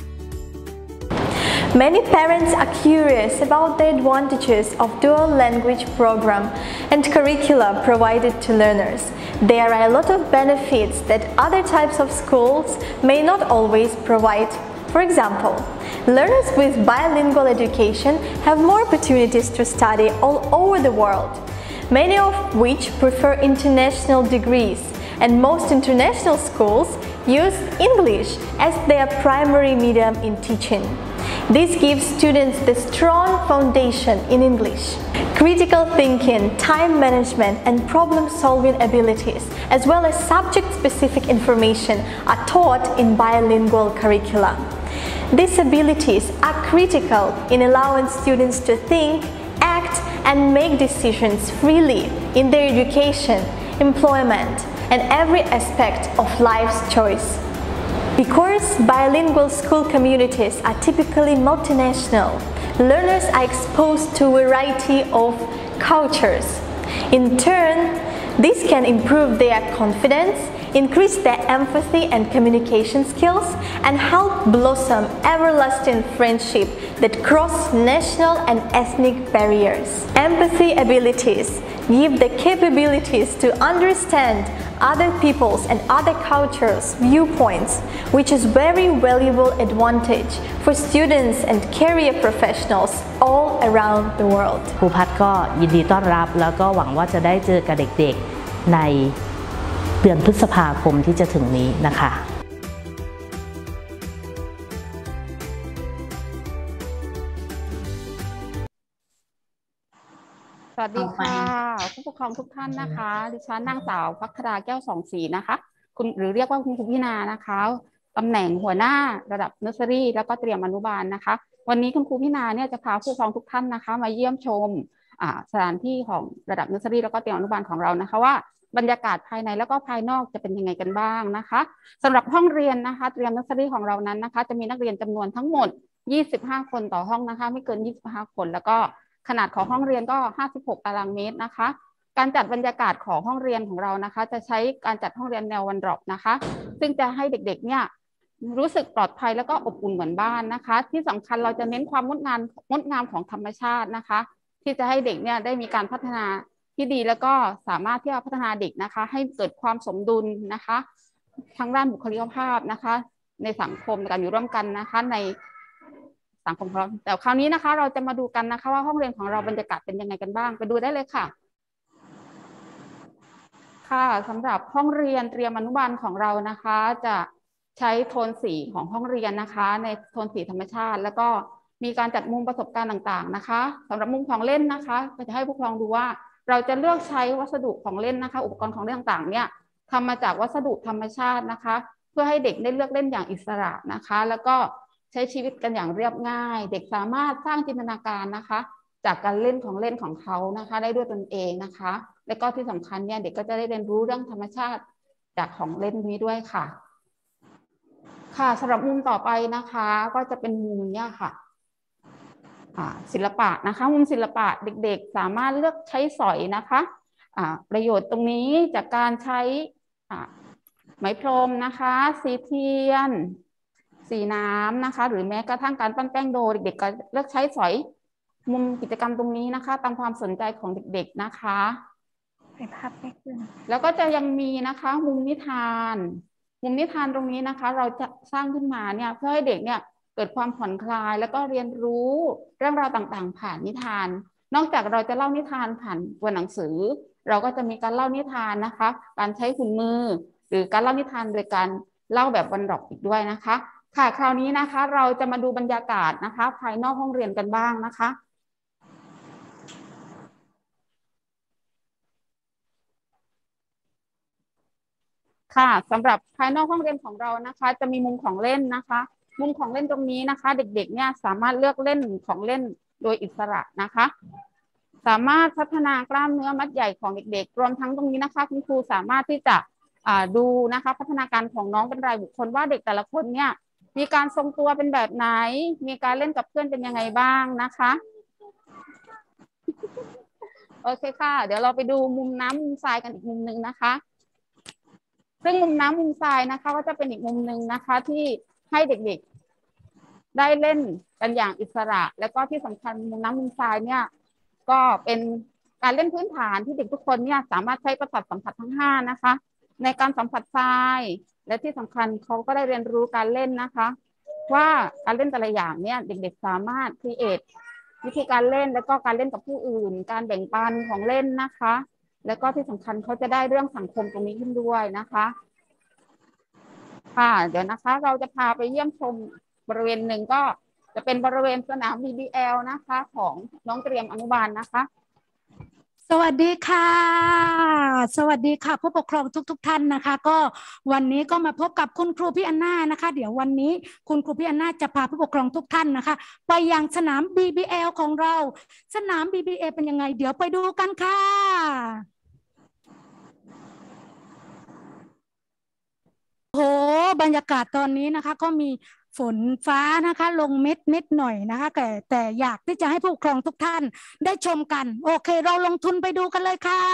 Many parents are curious about the advantages of dual language program and curricula provided to learners. There are a lot of benefits that other types of schools may not always provide. For example, learners with bilingual education have more opportunities to study all over the world, many of which prefer international degrees, and most international schools use English as their primary medium in teaching. This gives students the strong foundation in English. Critical thinking, time management, and problem-solving abilities, as well as subject-specific information, are taught in bilingual curricula. These abilities are critical in allowing students to think, act, and make decisions freely in their education, employment, and every aspect of life's choice. Because bilingual school communities are typically multinational, learners are exposed to a variety of cultures. In turn, this can improve their confidence, increase their empathy and communication skills, and help blossom everlasting friendship that cross national and ethnic barriers. Empathy abilities give the capabilities to understand other people's and other cultures' viewpoints, which is very valuable advantage for students and career professionals all around the world. ครูพัฒน์ก็ยินดีต้อนรับแล้วก็หวังว่าจะได้เจอกับเด็กๆในเดือนพฤษภาคมที่จะถึงนี้นะคะสวัสดีค่ะผู้ปกครองทุกท่านนะคะดิฉันนางสาวภัคราแก้วสองศรีนะคะคุณหรือเรียกว่าคุณครูพี่นานะคะตำแหน่งหัวหน้าระดับเนอร์เซอรี่แล้วก็เตรียมอนุบาลนะคะวันนี้คุณครูพี่นาเนี่ยจะพาผู้ปกครองทุกท่านนะคะมาเยี่ยมชมสถานที่ของระดับเนอร์เซอรี่แล้วก็เตรียมอนุบาลของเรานะคะว่าบรรยากาศภายในแล้วก็ภายนอกจะเป็นยังไงกันบ้างนะคะสำหรับห้องเรียนนะคะเตรียมเนอร์เซอรี่ของเรานั้นนะคะจะมีนักเรียนจำนวนทั้งหมดยี่สิบห้าคนต่อห้องนะคะไม่เกินยี่สิบห้าคนแล้วก็ขนาดของห้องเรียนก็ห้าสิบหกตารางเมตรนะคะการจัดบรรยากาศของห้องเรียนของเรานะคะจะใช้การจัดห้องเรียนแนววันดรอปนะคะซึ่งจะให้เด็กๆเนี่ยรู้สึกปลอดภัยแล้วก็อบอุ่นเหมือนบ้านนะคะที่สำคัญเราจะเน้นความงดงามงดงามของธรรมชาตินะคะที่จะให้เด็กเนี่ยได้มีการพัฒนาที่ดีแล้วก็สามารถที่จะพัฒนาเด็กนะคะให้เกิดความสมดุลนะคะทั้งด้านบุคลิกภาพนะคะในสังคมการอยู่ร่วมกันนะคะในสังคมของเราแต่คราวนี้นะคะเราจะมาดูกันนะคะว่าห้องเรียนของเราบรรยากาศเป็นยังไงกันบ้างไปดูได้เลยค่ะค่ะสำหรับห้องเรียนเตรียมอนุบาลของเรานะคะจะใช้โทนสีของห้องเรียนนะคะในโทนสีธรรมชาติแล้วก็มีการจัดมุมประสบการณ์ต่างๆนะคะสำหรับมุมของเล่นนะคะก็จะให้ผู้ปกครองดูว่าเราจะเลือกใช้วัสดุของเล่นนะคะอุปกรณ์ของเล่นต่างๆเนี่ยทำมาจากวัสดุธรรมชาตินะคะเพื่อให้เด็กได้เลือกเล่นอย่างอิสระนะคะแล้วก็ใช้ชีวิตกันอย่างเรียบง่ายเด็กสามารถสร้างจินตนาการนะคะจากการเล่นของเล่นของเขานะคะได้ด้วยตนเองนะคะและก็ที่สำคัญเนี่ยเด็กก็จะได้เรียนรู้เรื่องธรรมชาติจากของเล่นนี้ด้วยค่ะค่ะสำหรับมุมต่อไปนะคะก็จะเป็นมุมเนี่ยค่ะศิลปะนะคะมุมศิลปะเด็กๆสามารถเลือกใช้สอยนะคะประโยชน์ตรงนี้จากการใช้ไหมพรมนะคะสีเทียนสีน้ำนะคะหรือแม้กระทั่งการปั้นแป้งโดเด็กๆก็เลือกใช้สอยมุมกิจกรรมตรงนี้นะคะตามความสนใจของเด็กๆนะคะภาพไม่ขึ้นแล้วก็จะยังมีนะคะมุมนิทานมุมนิทานตรงนี้นะคะเราจะสร้างขึ้นมาเนี่ยเพื่อให้เด็กเนี่ยเกิดความผ่อนคลายแล้วก็เรียนรู้เรื่องราวต่างๆผ่านนิทานนอกจากเราจะเล่านิทานผ่านตัวหนังสือเราก็จะมีการเล่านิทานนะคะการใช้หุ่นมือหรือการเล่านิทานโดยการเล่าแบบวันดรอปอีกด้วยนะคะค่ะคราวนี้นะคะเราจะมาดูบรรยากาศนะคะภายนอกห้องเรียนกันบ้างนะคะค่ะสำหรับภายนอกห้องเรียนของเรานะคะจะมีมุมของเล่นนะคะมุมของเล่นตรงนี้นะคะเด็กๆเนี่ยสามารถเลือกเล่นของเล่นโดยอิสระนะคะสามารถพัฒนากล้ามเนื้อมัดใหญ่ของเด็กๆรวมทั้งตรงนี้นะคะคุณครูสามารถที่จะดูนะคะพัฒนาการของน้องเป็นรายบุคคลว่าเด็กแต่ละคนเนี่ยมีการทรงตัวเป็นแบบไหนมีการเล่นกับเพื่อนเป็นยังไงบ้างนะคะโอเคค่ะเดี๋ยวเราไปดูมุมน้ำมุมทรายกันอีกมุมหนึ่งนะคะซึ่งมุมน้ำมุมทรายนะคะก็จะเป็นอีกมุมหนึ่งนะคะที่ให้เด็กๆได้เล่นกันอย่างอิสระและก็ที่สำคัญมุมน้ำมุมทรายเนี่ยก็เป็นการเล่นพื้นฐานที่เด็กทุกคนเนี่ยสามารถใช้ประสาทสัมผัสทั้งห้านะคะในการสัมผัสทรายและที่สำคัญเขาก็ได้เรียนรู้การเล่นนะคะว่าการเล่นแต่ละอย่างเนี่ยเด็กๆสามารถครีเอทวิธีการเล่นแล้วก็การเล่นกับผู้อื่นการแบ่งปันของเล่นนะคะแล้วก็ที่สำคัญเขาจะได้เรื่องสังคมตรงนี้ขึ้นด้วยนะคะค่ะเดี๋ยวนะคะเราจะพาไปเยี่ยมชมบริเวณหนึ่งก็จะเป็นบริเวณสนาม บี บี แอล นะคะของน้องเตรียมอนุบาลนะคะสวัสดีค่ะสวัสดีค่ะผู้ปกครองทุกๆ ท่านนะคะก็วันนี้ก็มาพบกับคุณครูพี่อันนานะคะเดี๋ยววันนี้คุณครูพี่อันนาจะพาผู้ปกครองทุกท่านนะคะไปยังสนาม บี บี แอล ของเราสนาม บี บี แอล เป็นยังไงเดี๋ยวไปดูกันค่ะโหบรรยากาศตอนนี้นะคะก็มีฝนฟ้านะคะลงเม็ดนิดหน่อยนะคะแต่แต่อยากที่จะให้ผู้ปกครองทุกท่านได้ชมกันโอเคเราลงทุนไปดูกันเลยค่ะ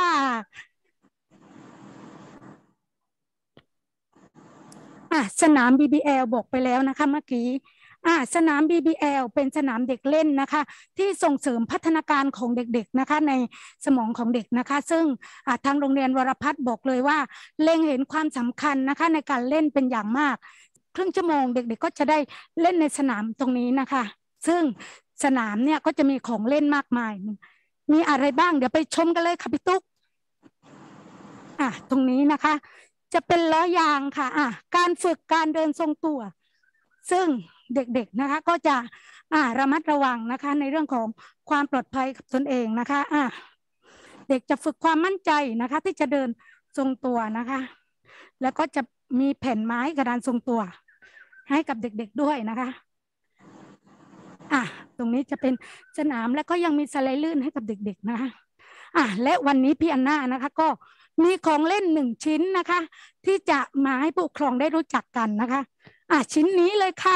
อ่ะสนาม บี บี แอล บอกไปแล้วนะคะเมื่อกี้อ่ะสนาม บี บี แอล เป็นสนามเด็กเล่นนะคะที่ส่งเสริมพัฒนาการของเด็กๆนะคะในสมองของเด็กนะคะซึ่งอ่ะทางโรงเรียนวรพัฒน์บอกเลยว่าเล็งเห็นความสำคัญนะคะในการเล่นเป็นอย่างมากครึ่งชั่วโมงเด็กๆก็จะได้เล่นในสนามตรงนี้นะคะซึ่งสนามเนี่ยก็จะมีของเล่นมากมายมีอะไรบ้างเดี๋ยวไปชมกันเลยค่ะพี่ตุ๊กอ่ะตรงนี้นะคะจะเป็นล้อยางค่ะอ่ะการฝึกการเดินทรงตัวซึ่งเด็กๆนะคะก็จะอ่ะระมัดระวังนะคะในเรื่องของความปลอดภัยกับตนเองนะคะอ่ะเด็กจะฝึกความมั่นใจนะคะที่จะเดินทรงตัวนะคะแล้วก็จะมีแผ่นไม้กระดานทรงตัวให้กับเด็กๆด้วยนะคะอ่ะตรงนี้จะเป็นสนามแล้วก็ยังมีสไลด์ลื่นให้กับเด็กๆนะคะอ่ะและวันนี้พี่อันนานะคะก็มีของเล่นหนึ่งชิ้นนะคะที่จะมาให้ผู้ปกครองได้รู้จักกันนะคะอ่ะชิ้นนี้เลยค่ะ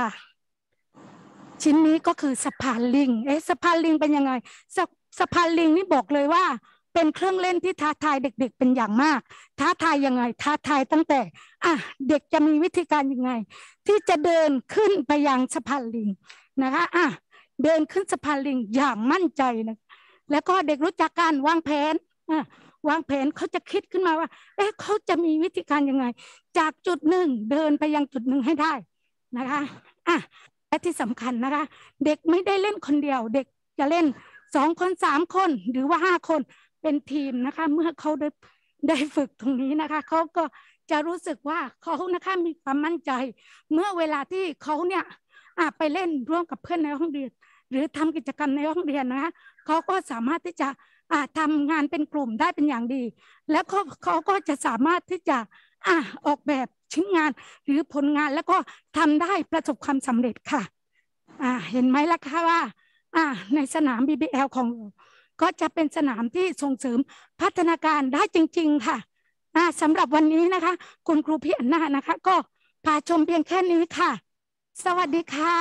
ชิ้นนี้ก็คือสะพานลิงเอ๊ะสะพานลิงเป็นยังไงสะสะพานลิงนี่บอกเลยว่าเป็นเครื่องเล่นที่ท้าทายเด็กๆเป็นอย่างมากท้าทายยังไงท้าทายตั้งแต่อ่ะเด็กจะมีวิธีการยังไงที่จะเดินขึ้นไปยังสะพานลิงนะคะอ่ะเดินขึ้นสะพานลิงอย่างมั่นใจนะแล้วก็เด็กรู้จักการวางแผนอ่ะวางแผนเขาจะคิดขึ้นมาว่าเอ๊ะเขาจะมีวิธีการยังไงจากจุดหนึ่งเดินไปยังจุดหนึ่งให้ได้นะคะอ่ะและที่สำคัญนะคะเด็กไม่ได้เล่นคนเดียวเด็กจะเล่นสองคนสามคนหรือว่าห้าคนเป็นทีมนะคะเมื่อเขาได้ได้ฝึกตรงนี้นะคะเขาก็จะรู้สึกว่าเขานะคะมีความมั่นใจเมื่อเวลาที่เขาเนี่ยไปเล่นร่วมกับเพื่อนในห้องเรียนหรือทำกิจกรรมในห้องเรียนนะคะเขาก็สามารถที่จะทำงานเป็นกลุ่มได้เป็นอย่างดีแล้วเขาเขาก็จะสามารถที่จะอ่ะออกแบบชิ้นงานหรือผลงานแล้วก็ทำได้ประสบความสำเร็จค่ะอ่ะเห็นไหมล่ะคะว่าอ่ะในสนาม บี บี แอล ของก็จะเป็นสนามที่ส่งเสริมพัฒนาการได้จริงๆค่ะอ่ะสำหรับวันนี้นะคะคุณครูพี่อันนานะคะก็พาชมเพียงแค่นี้ค่ะสวัสดีค่ะ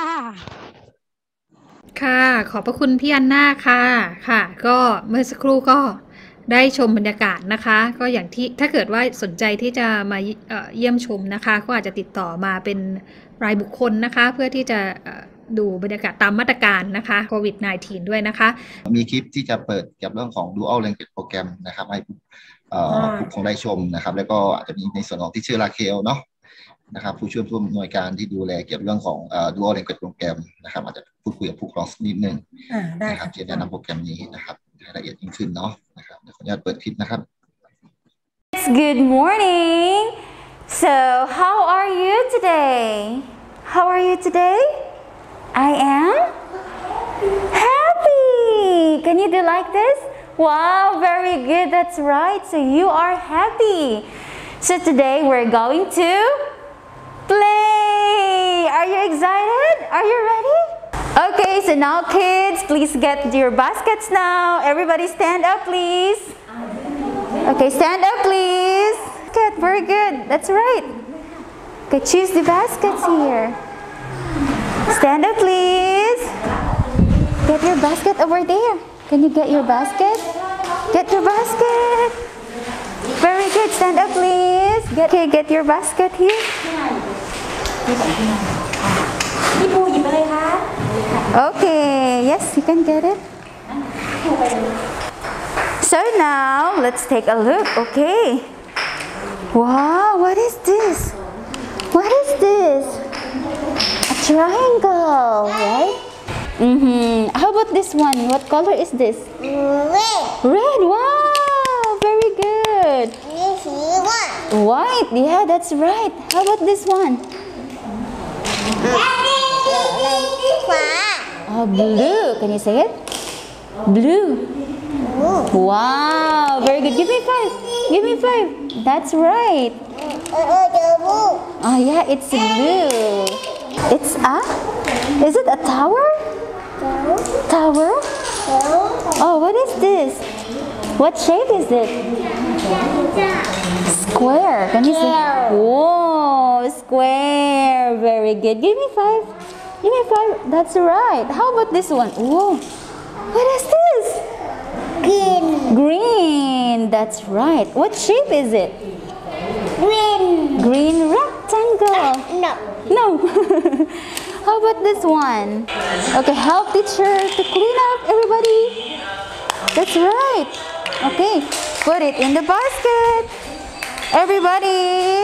ค่ะขอบพระคุณพี่อันนาค่ะค่ะก็เมื่อสักครู่ก็ได้ชมบรรยากาศนะคะก็อย่างที่ถ้าเกิดว่าสนใจที่จะมาเยี่ยมชมนะคะก็อาจจะติดต่อมาเป็นรายบุคคลนะคะเพื่อที่จะดูบรรยากาศตามมาตรการนะคะโควิด สิบเก้า ด้วยนะคะมีคลิปที่จะเปิดเกี่ยวกับเรื่องของ Dual Language Program นะครับให้ผู้ปกครองได้ชมนะครับแล้วก็อาจจะมีในส่วนของที่ชื่อราเคลเนาะนะครับผู้ช่วยผู้อำนวยการที่ดูแลเกี่ยวกับเรื่องของ Dual Language Program นะครับอาจจะพูดคุยกับผู้ปกครองนิดนึงนะครับที่แนะนำโปรแกรมนี้นะครับให้ละเอียดยิ่งขึ้นเนาะนะครับขออนุญาตเปิดคลิปนะครับ Good morning. So how are you today? How are you today? I am happy. Can you do like this? Wow, very good. That's right. So you are happy. So today we're going to play. Are you excited? Are you ready? Okay, so now kids, please get your baskets now. Everybody stand up, please. Okay, stand up, please. Good, very good. That's right. Okay, choose the baskets here. Stand up, please. Get your basket over there. Can you get your basket? Get your basket. Very good. Stand up, please. Get, okay, get your basket here. Okay, yes, you can get it. So now, let's take a look. Okay. Wow, what is this? What is this? A triangle, right? Mm-hmm. How about this one? What color is this? Red. Red, wow, very good. White, yeah, that's right. How about this one? Oh, blue. Can you say it? Blue. Wow, very good. Give me five. Give me five. That's right. Oh, yeah, it's blue. It's a? Is it a tower? Tower? Oh, what is this? What shape is it? Square. Can you say? Whoa, square. Very good. Give me five. Give me five. That's right. How about this one? Whoa. What is this? Green. Green. That's right. What shape is it? Green. Green rectangle. Uh, no. No. How about this one? Okay, help teacher to clean up, everybody. That's right. Okay, put it in the basket. Everybody.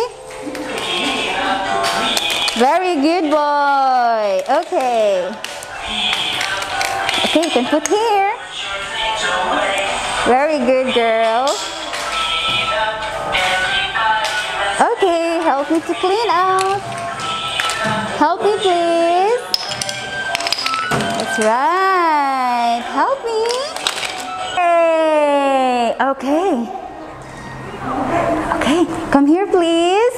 Very good boy. Okay. Okay, you can put here. Very good girl. Okay, help me to clean out. Help me, please. That's right. Help me. Hey. Okay. Okay, come here, please.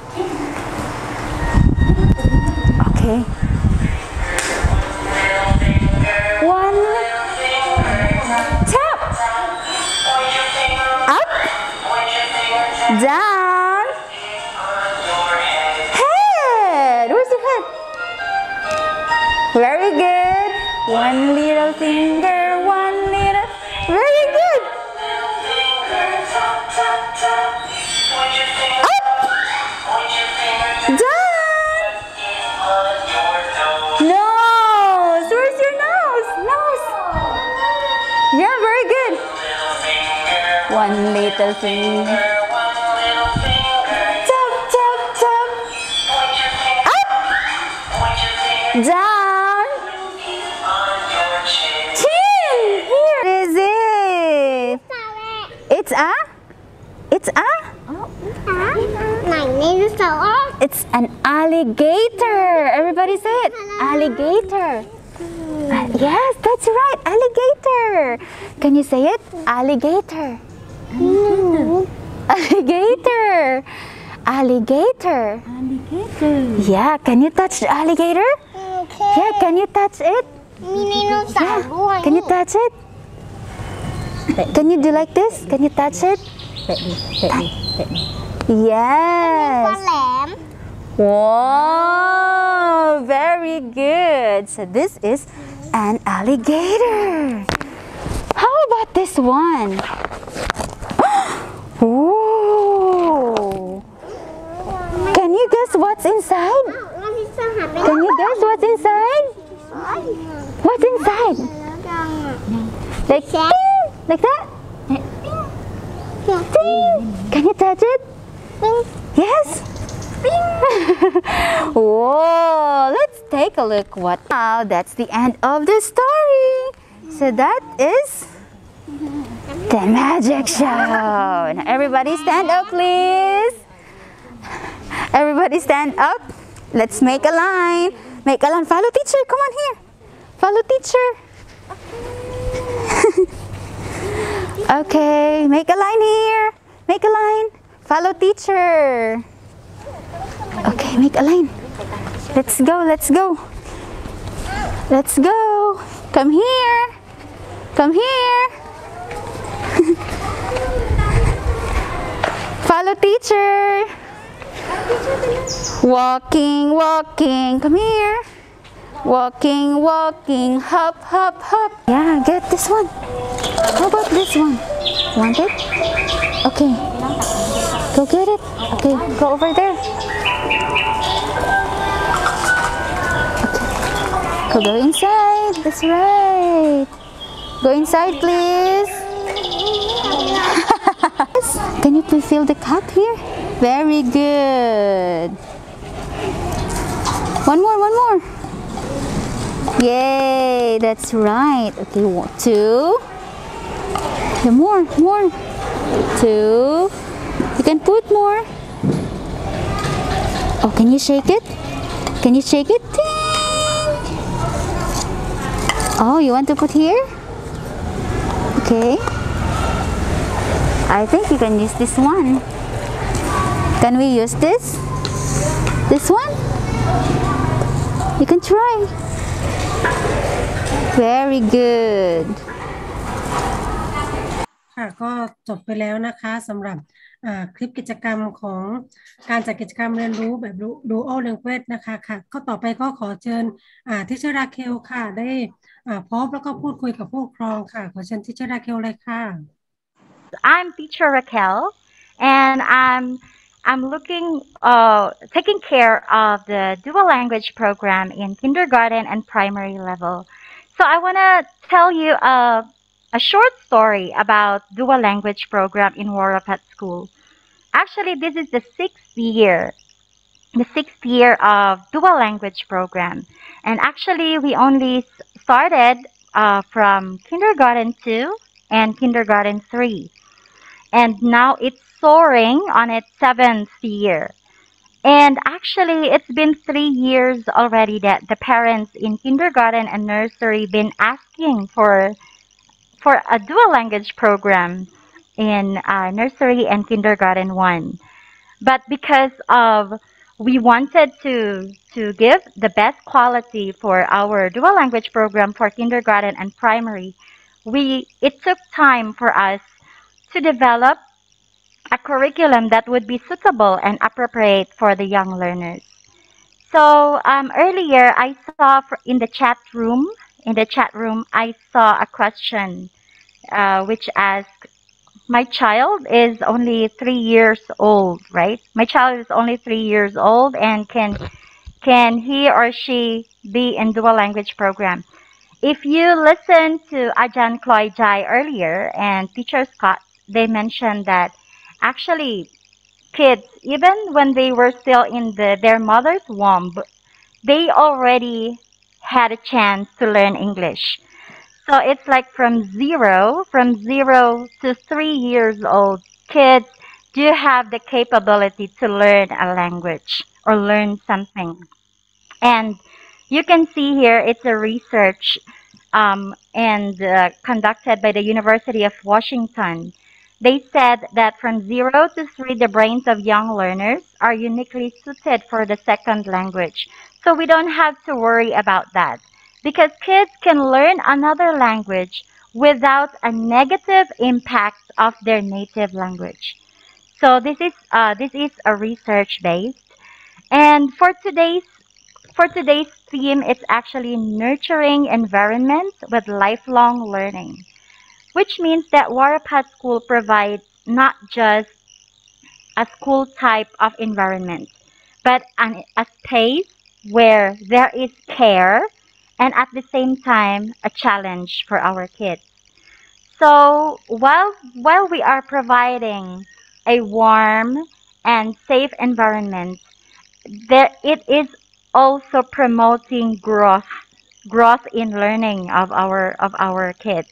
Okay. One. Tap. Up. Down. Head. Where's your head? Very good. One little finger, one little. Very good. Up. Down. Nose. Where's your nose? Nose. Yeah, very good. One little finger. Tap, tap, tap. Up. Down. Chin. Here is it. It's a? It's a? It's an alligator. Everybody say it. Alligator. Yes, that's right. Alligator. Can you say it? Alligator. Alligator. Alligator. Alligator. Yeah, can you touch the alligator? Okay. Yeah, can you touch it? Yeah. Can you touch it? Can you do like this? Can you touch it? Yes. Wow, very good. So this is an alligator. How about this one? Whoa. Can you guess what's inside? Can you guess what's inside? What's inside? Like, like that? Can you touch it? Yes? Whoa, let's take a look. What? Now, that's the end of the story. So that is the magic show. Now everybody stand up, please. Everybody stand up. Let's make a line. Make a line. Follow teacher. Come on here. Follow teacher. Okay, make a line here. Make a line. Follow teacher. Okay, make a line. Let's go, let's go. Let's go. Come here. Come here. Follow teacher. Walking, walking. Come here. Walking, walking. Hop, hop, hop. Yeah, get this one. How about this one? Want it? Okay. Go get it. Okay, go over there. Okay. Go inside. That's right. Go inside, please. Can you please fill the cup here? Very good. One more, one more. Yay, that's right. Okay, one, two. Okay, more, more. Two. You can put more. Oh, can you shake it? Can you shake it? Ding. Oh, you want to put here? Okay. I think you can use this one. Can we use this? This one? You can try. Very good. ค่ะก็จบไปแล้วนะคะสำหรับคลิปกิจกรรมของการจัดกิจกรรมเรียนรู้แบบ Dual Language นะคะค่ะก็ต่อไปก็ขอเชิญทิชเชอร์ราเคลค่ะได้พบแล้วก็พูดคุยกับผู้ปกครองค่ะขอเชิญทิชเชอร์ราเคลเลยค่ะ I'm teacher Raquel and I'm I'm looking uh taking care of the dual language program in kindergarten and primary level. So I want to tell you a a short story about dual language program in Waurapet School. Actually, this is the sixth year, the sixth year of dual language program. And actually, we only started uh, from kindergarten two and kindergarten three. And now it's soaring on its seventh year. And actually, it's been three years already that the parents in kindergarten and nursery been asking for for a dual language program in uh, nursery and kindergarten one. But because of we wanted to to give the best quality for our dual language program for kindergarten and primary, we it took time for us to develop a curriculum that would be suitable and appropriate for the young learners. So um, earlier I saw in the chat room, in the chat room, I saw a question uh, which asked, my child is only three years old, right? My child is only three years old and can, can he or she be in dual language program? If you listen to Ajahn Kloy Jai earlier and Teacher Scott, they mentioned that actually kids, even when they were still in the, their mother's womb, they already had a chance to learn English. So it's like from zero, from zero to three years old, kids do have the capability to learn a language or learn something. And you can see here, it's a research um, and uh, conducted by the University of Washington. They said that from zero to three, the brains of young learners are uniquely suited for the second language. So we don't have to worry about that because kids can learn another language without a negative impact of their native language. So this is uh, this is a research based, and for today's for today's theme, it's actually nurturing environment with lifelong learning. Which means that Waurapet School provides not just a school type of environment, but an, a space where there is care and at the same time a challenge for our kids. So while, while we are providing a warm and safe environment, there, it is also promoting growth, growth in learning of our, of our kids.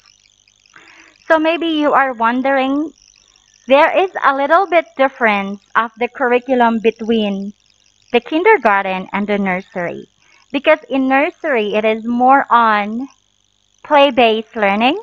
So maybe you are wondering, there is a little bit difference of the curriculum between the kindergarten and the nursery. Because in nursery, it is more on play-based learning.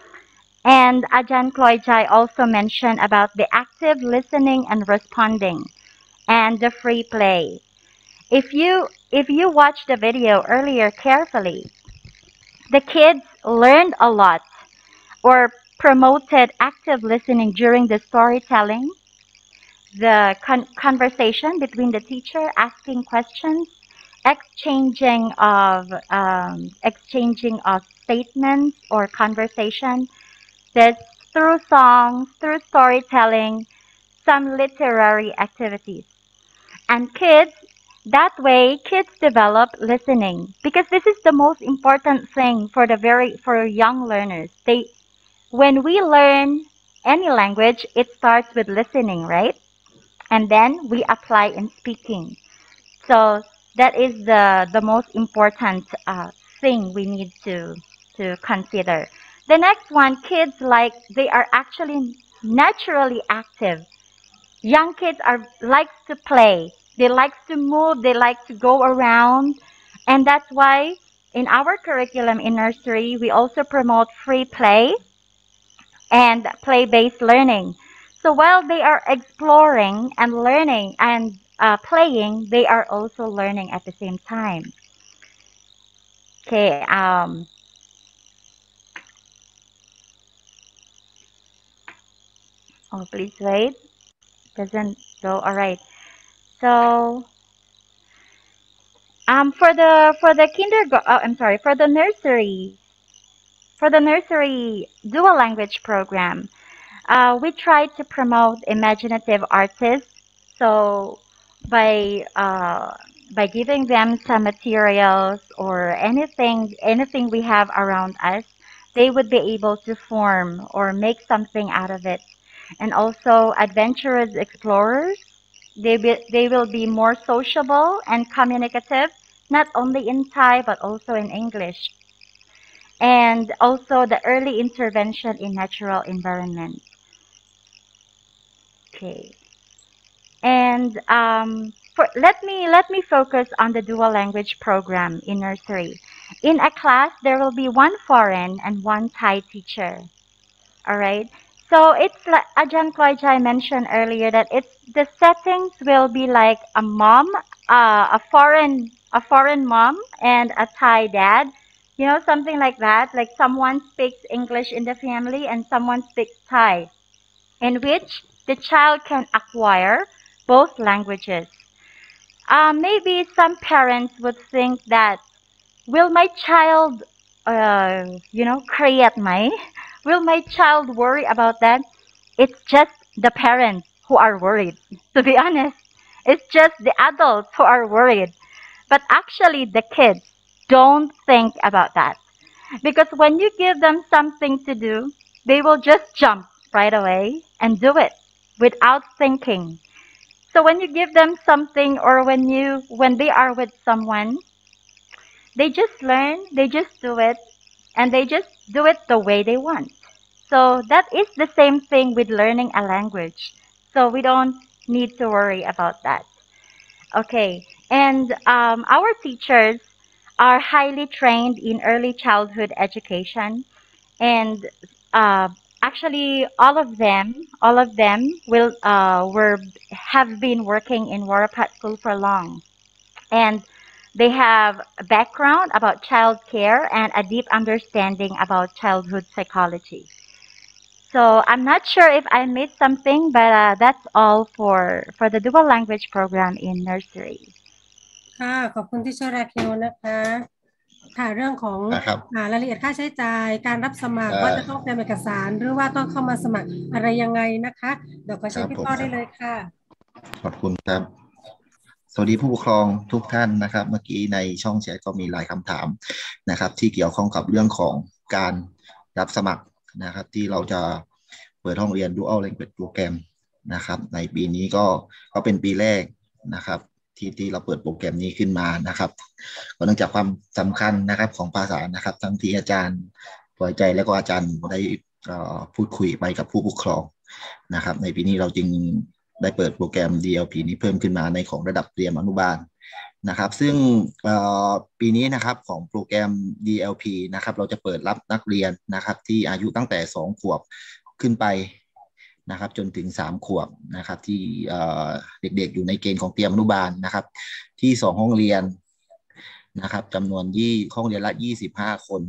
And Ajahn Kloy Jai also mentioned about the active listening and responding and the free play. If you, if you watch the video earlier carefully, the kids learned a lot or promoted active listening during the storytelling, the con- conversation between the teacher, asking questions, exchanging of um, exchanging of statements or conversation. This through songs, through storytelling, some literary activities. And kids, that way, kids develop listening because this is the most important thing for the very for young learners. They, when we learn any language, it starts with listening, right? And then we apply in speaking. So that is the the most important uh, thing we need to to consider. The next one, kids like they are actually naturally active. Young kids are likes to play. They like to move. They like to go around, and that's why in our curriculum in nursery we also promote free play and play-based learning. So while they are exploring and learning and uh, playing, they are also learning at the same time. Okay. Um. Oh, please wait. Doesn't go. All right. So, um, for the for the kindergarten, oh, I'm sorry, for the nursery, for the nursery dual language program, uh, we try to promote imaginative artists. So, by uh, by giving them some materials or anything anything we have around us, they would be able to form or make something out of it. And also adventurous explorers. They be, they will be more sociable and communicative, not only in Thai but also in English. And also the early intervention in natural environment. Okay. And um, for, let me let me focus on the dual language program in nursery. In a class, there will be one foreign and one Thai teacher. All right. So it's like Ajahn Kloi Chai mentioned earlier that it's the settings will be like a mom, uh, a foreign a foreign mom and a Thai dad, you know, something like that. Like someone speaks English in the family and someone speaks Thai, in which the child can acquire both languages. Uh, maybe some parents would think that, will my child, uh, you know, create my, will my child worry about that? It's just the parents who are worried. To be honest, it's just the adults who are worried. But actually, the kids don't think about that. Because when you give them something to do, they will just jump right away and do it without thinking. So when you give them something or when you when they are with someone, they just learn, they just do it, and they just do it the way they want. So that is the same thing with learning a language. So we don't need to worry about that. Okay, and um, our teachers are highly trained in early childhood education, and uh, actually all of them, all of them will uh, were have been working in Warrapat School for long, and they have a background about child care and a deep understanding about childhood psychology. So I'm not sure if I missed something, but uh, that's all for for the dual language program in nursery. ค่ะขอบคุณที่ช่วยราเคลนะคะค่ะเรื่องของรายละเอียดค่าใช้จ่ายการรับสมัครว่าจะต้องเตรียมเอกสารหรือว่าต้องเข้ามาสมัครอะไรยังไงนะคะเดี๋ยวขอเชิญพี่ต้อได้เลยค่ะขอบคุณครับสวัสดีผู้ปกครองทุกท่านนะครับเมื่อกี้ในช่องแชทก็มีหลายคำถามนะครับที่เกี่ยวข้องกับเรื่องของการรับสมัครนะครับที่เราจะเปิดห้องเรียน Dual Language Program นะครับในปีนี้ก็ก็เป็นปีแรกนะครับที่ที่เราเปิดโปรแกรมนี้ขึ้นมานะครับก็เนื่องจากความสำคัญนะครับของภาษานะครับทั้งที่อาจารย์ปล่อยใจแล้วก็อาจารย์ได้พูดคุยไปกับผู้ปกครองนะครับในปีนี้เราจึงได้เปิดโปรแกรม ดี แอล พี นี้เพิ่มขึ้นมาในของระดับเตรียมอนุบาลนะครับซึ่งปีนี้นะครับของโปรแกรม ดี แอล พี นะครับเราจะเปิดรับนักเรียนนะครับที่อายุตั้งแต่สองขวบขึ้นไปนะครับจนถึงสามขวบนะครับที่เด็กๆอยู่ในเกณฑ์ของเตรียมอนุบาลนะครับที่สองห้องเรียนนะครับจำนวนยี่ห้องเรียนละยี่สิบห้าคน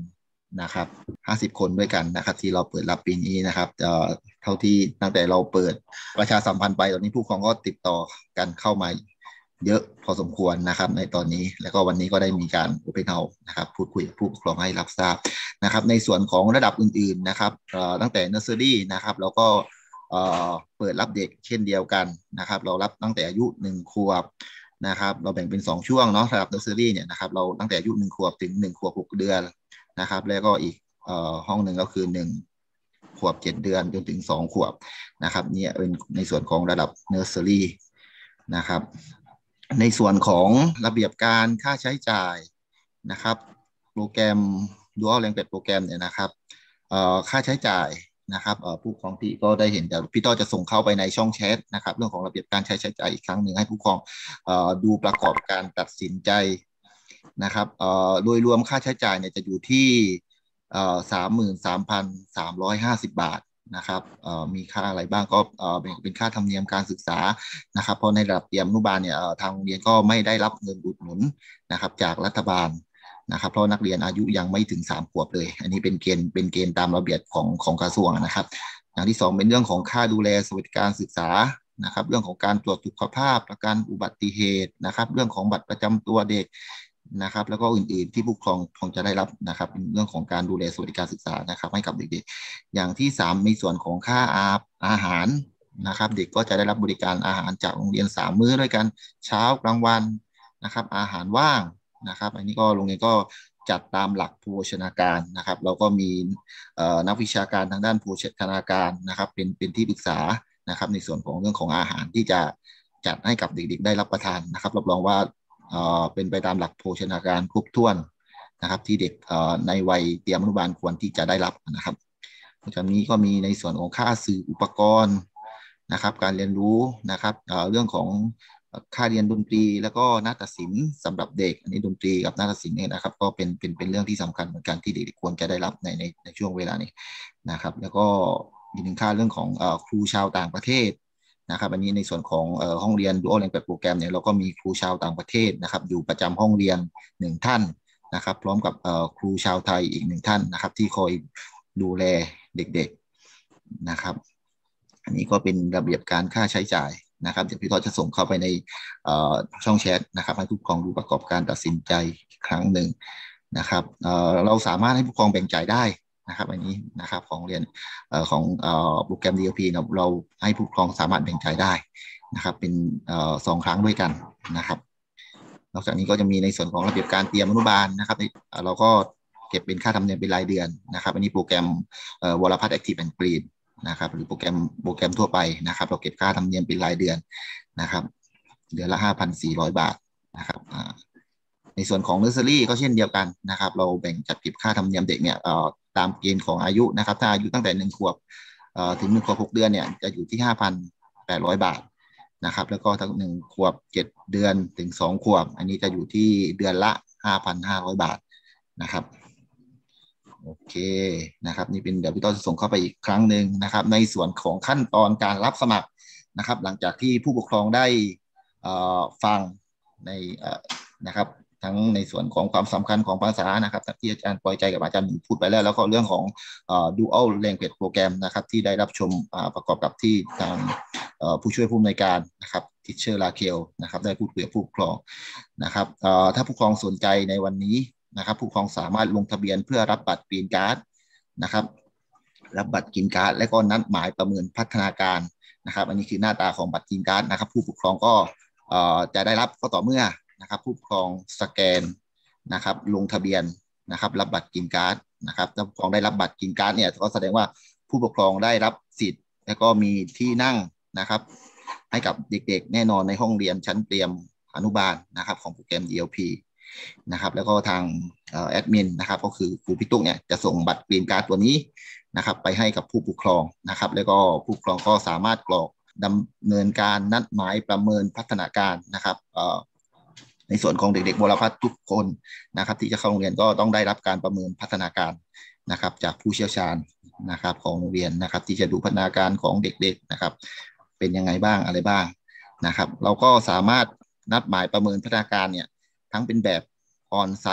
นะครับห้าสิบคนด้วยกันนะครับที่เราเปิดรับปีนี้นะครับเอ่อเท่าที่ตั้งแต่เราเปิดประชาสัมพันธ์ไปตอนนี้ผู้ปกครองก็ติดต่อกันเข้ามาเยอะพอสมควรนะครับในตอนนี้แล้วก็วันนี้ก็ได้มีการ Open House นะครับพูดคุยกับผู้ปกครองให้รับทราบนะครับในส่วนของระดับอื่นๆนะครับตั้งแต่ Nursery นะครับแล้วก็เปิดรับเด็กเช่นเดียวกันนะครับเรารับตั้งแต่อายุหนึ่งขวบนะครับเราแบ่งเป็นสองช่วงเนาะระดับ Nursery เนี่ยนะครับเราตั้งแต่อายุหนึ่งขวบถึงหนึ่งขวบหกเดือนนะครับแล้วก็อีกห้องหนึ่งก็คือหนึ่งขวบเจ็ดเดือนจนถึงสองขวบนะครับเนี่ยเป็นในส่วนของระดับ Nursery นะครับในส่วนของระเบียบการค่าใช้จ่ายนะครับโปรแกรม Dual Language โปรแกรมเนี่ยนะครับค่าใช้จ่ายนะครับผู้ปกครองที่ก็ได้เห็นแต่พี่ต้อจะส่งเข้าไปในช่องแชทนะครับเรื่องของระเบียบการใช้ใช้จ่ายอีกครั้งหนึ่งให้ผู้ปกครองดูประกอบการตัดสินใจนะครับโดยรวมค่าใช้จ่ายเนี่ยจะอยู่ที่สามหมื่นสามพันสามร้อยห้าสิบบาทนะครับมีค่าอะไรบ้างก็แบ่งเป็นค่าธรรมเนียมการศึกษานะครับเพราะในระดับเตรียมอนุบาลเนี่ยทางโรงเรียนก็ไม่ได้รับเงินอุดหนุนนะครับจากรัฐบาลนะครับเพราะนักเรียนอายุยังไม่ถึงสามขวบเลยอันนี้เป็นเกณฑ์เป็นเกณฑ์ตามระเบียบของของกระทรวงนะครับอย่างที่สองเป็นเรื่องของค่าดูแลสวัสดิการศึกษานะครับเรื่องของการตรวจสุขภาพประกันอุบัติเหตุนะครับเรื่องของบัตรประจำตัวเด็กนะครับแล้วก็อื่นๆที่ผู้ปกครองคงจะได้รับนะครับเป็นเรื่องของการดูแลสวัสดิการศึกษานะครับให้กับเด็กๆอย่างที่สามในส่วนของค่าอาอาหารนะครับเด็กก็จะได้รับบริการอาหารจากโรงเรียนสามมื้อด้วยกันเช้ากลางวันนะครับอาหารว่างนะครับอันนี้ก็โรงเรียนก็จัดตามหลักโภชนาการนะครับเราก็มีนักวิชาการทางด้านโภชนาการนะครับเป็นเป็นที่ปรึกษานะครับในส่วนของเรื่องของอาหารที่จะจัดให้กับเด็กๆได้รับประทานนะครับรับรองว่าเป็นไปตามหลักโภชนาการครบถ้วนนะครับที่เด็กในวัยเตรียมอนุบาลควรที่จะได้รับนะครับจากนี้ก็มีในส่วนของค่าสื่ออุปกรณ์นะครับการเรียนรู้นะครับเรื่องของค่าเรียนดนตรีแล้วก็นาฏศิลป์สำหรับเด็กอันนี้ดนตรีกับนาฏศิลป์เนี่ยนะครับก็เป็นเป็นเป็นเรื่องที่สำคัญเหมือนกันที่เด็กๆควรจะได้รับในในในช่วงเวลานี้นะครับแล้วก็อีกหนึ่งค่าเรื่องของครูชาวต่างประเทศนะครับอันนี้ในส่วนของห้องเรียน Dual Language โปรแกรมเนี่ยเราก็มีครูชาวต่างประเทศนะครับอยู่ประจำห้องเรียนหนึ่งท่านนะครับพร้อมกับครูชาวไทยอีกหนึ่งท่านนะครับที่คอยดูแลเด็กๆนะครับอันนี้ก็เป็นระเบียบการค่าใช้จ่ายนะครับเดี๋ยวพี่ก็จะส่งเข้าไปในช่องแชทนะครับให้ผู้ปกครองดูประกอบการตัดสินใจอีกครั้งหนึ่งนะครับเราสามารถให้ผู้ปกครองแบ่งจ่ายได้นะครับอันนี้นะครับของเรียนของโปรแกรม ดี แอล พี เราให้ผู้ปกครองสามารถแบ่งจ่ายได้นะครับเป็นสองครั้งด้วยกันนะครับนอกจากนี้ก็จะมีในส่วนของระเบียบการเตรียมอนุบาลนะครับเราก็เก็บเป็นค่าธรรมเนียมเป็นรายเดือนนะครับอันนี้โปรแกรมวรพัฒน์ Active and Green นะครับหรือโปรแกรมโปรแกรมทั่วไปนะครับเราเก็บค่าธรรมเนียมเป็นรายเดือนนะครับเดือนละ ห้าพันสี่ร้อย บาทนะครับในส่วนของ Nursery ก็เช่นเดียวกันนะครับเราแบ่งจัดเก็บค่าธรรมเนียมเด็กเนี่ยตามเกณฑ์ของอายุนะครับถ้าอายุตั้งแต่หนึ่งขวบถึงหนึ่งขวบหกเดือนเนี่ยจะอยู่ที่ ห้าพันแปดร้อย บาทนะครับแล้วก็ทั้งหนึ่งขวบเจ็ดเดือนถึงสองขวบอันนี้จะอยู่ที่เดือนละ ห้าพันห้าร้อย บาทนะครับโอเคนะครับนี่เป็นเดี๋ยวพี่ต้อจะส่งเข้าไปอีกครั้งหนึ่งนะครับในส่วนของขั้นตอนการรับสมัครนะครับหลังจากที่ผู้ปกครองได้ฟังในนะครับทั้งในส่วนของความสำคัญของภาษานะครับที่อาจารย์ปล่อยใจกับอาจารย์พูดไปแล้วแล้วก็เรื่องของ Dual Language โปรแกรมนะครับที่ได้รับชมประกอบกับที่ทางผู้ช่วยผู้อำนวยการนะครับทิชเชอร์ลาเคลนะครับได้พูดคุยกับผู้ปกครองนะครับถ้าผู้ปกครองสนใจในวันนี้นะครับผู้ปกครองสามารถลงทะเบียนเพื่อรับบัตรกรีนการ์ดนะครับรับบัตรกรีนการ์ดและก็นัดหมายประเมินพัฒนาการนะครับอันนี้คือหน้าตาของบัตรกรีนการ์ดนะครับผู้ปกครองก็จะได้รับก็ต่อเมื่อนะครับผู้ปกครองสแกนนะครับลงทะเบียนนะครับรับบัตรกรีนการ์ดนะครับถ้าผู้ปกครองได้รับบัตรกรีนการ์ดเนี่ยก็แสดงว่าผู้ปกครองได้รับสิทธิ์และก็มีที่นั่งนะครับให้กับเด็กๆแน่นอนในห้องเรียนชั้นเตรียมอนุบาลนะครับของโปรแกรม ดี แอล พี นะครับแล้วก็ทางแอดมินนะครับก็คือครูพี่ตุ๊กเนี่ยจะส่งบัตรกรีนการ์ดตัวนี้นะครับไปให้กับผู้ปกครองนะครับแล้วก็ผู้ปกครองก็สามารถกรอกดำเนินการนัดหมายประเมินพัฒนาการนะครับในส่วนของเด็กๆวรพัฒน์ทุกคนนะครับที่จะเข้าโรงเรียนก็ต้องได้รับการประเมินพัฒนาการนะครับจากผู้เชี่ยวชาญนะครับของโรงเรียนนะครับที่จะดูพัฒนาการของเด็กๆนะครับเป็นยังไงบ้างอะไรบ้างนะครับเราก็สามารถนัดหมายประเมินพัฒนาการเนี่ยทั้งเป็นแบบออนไซต์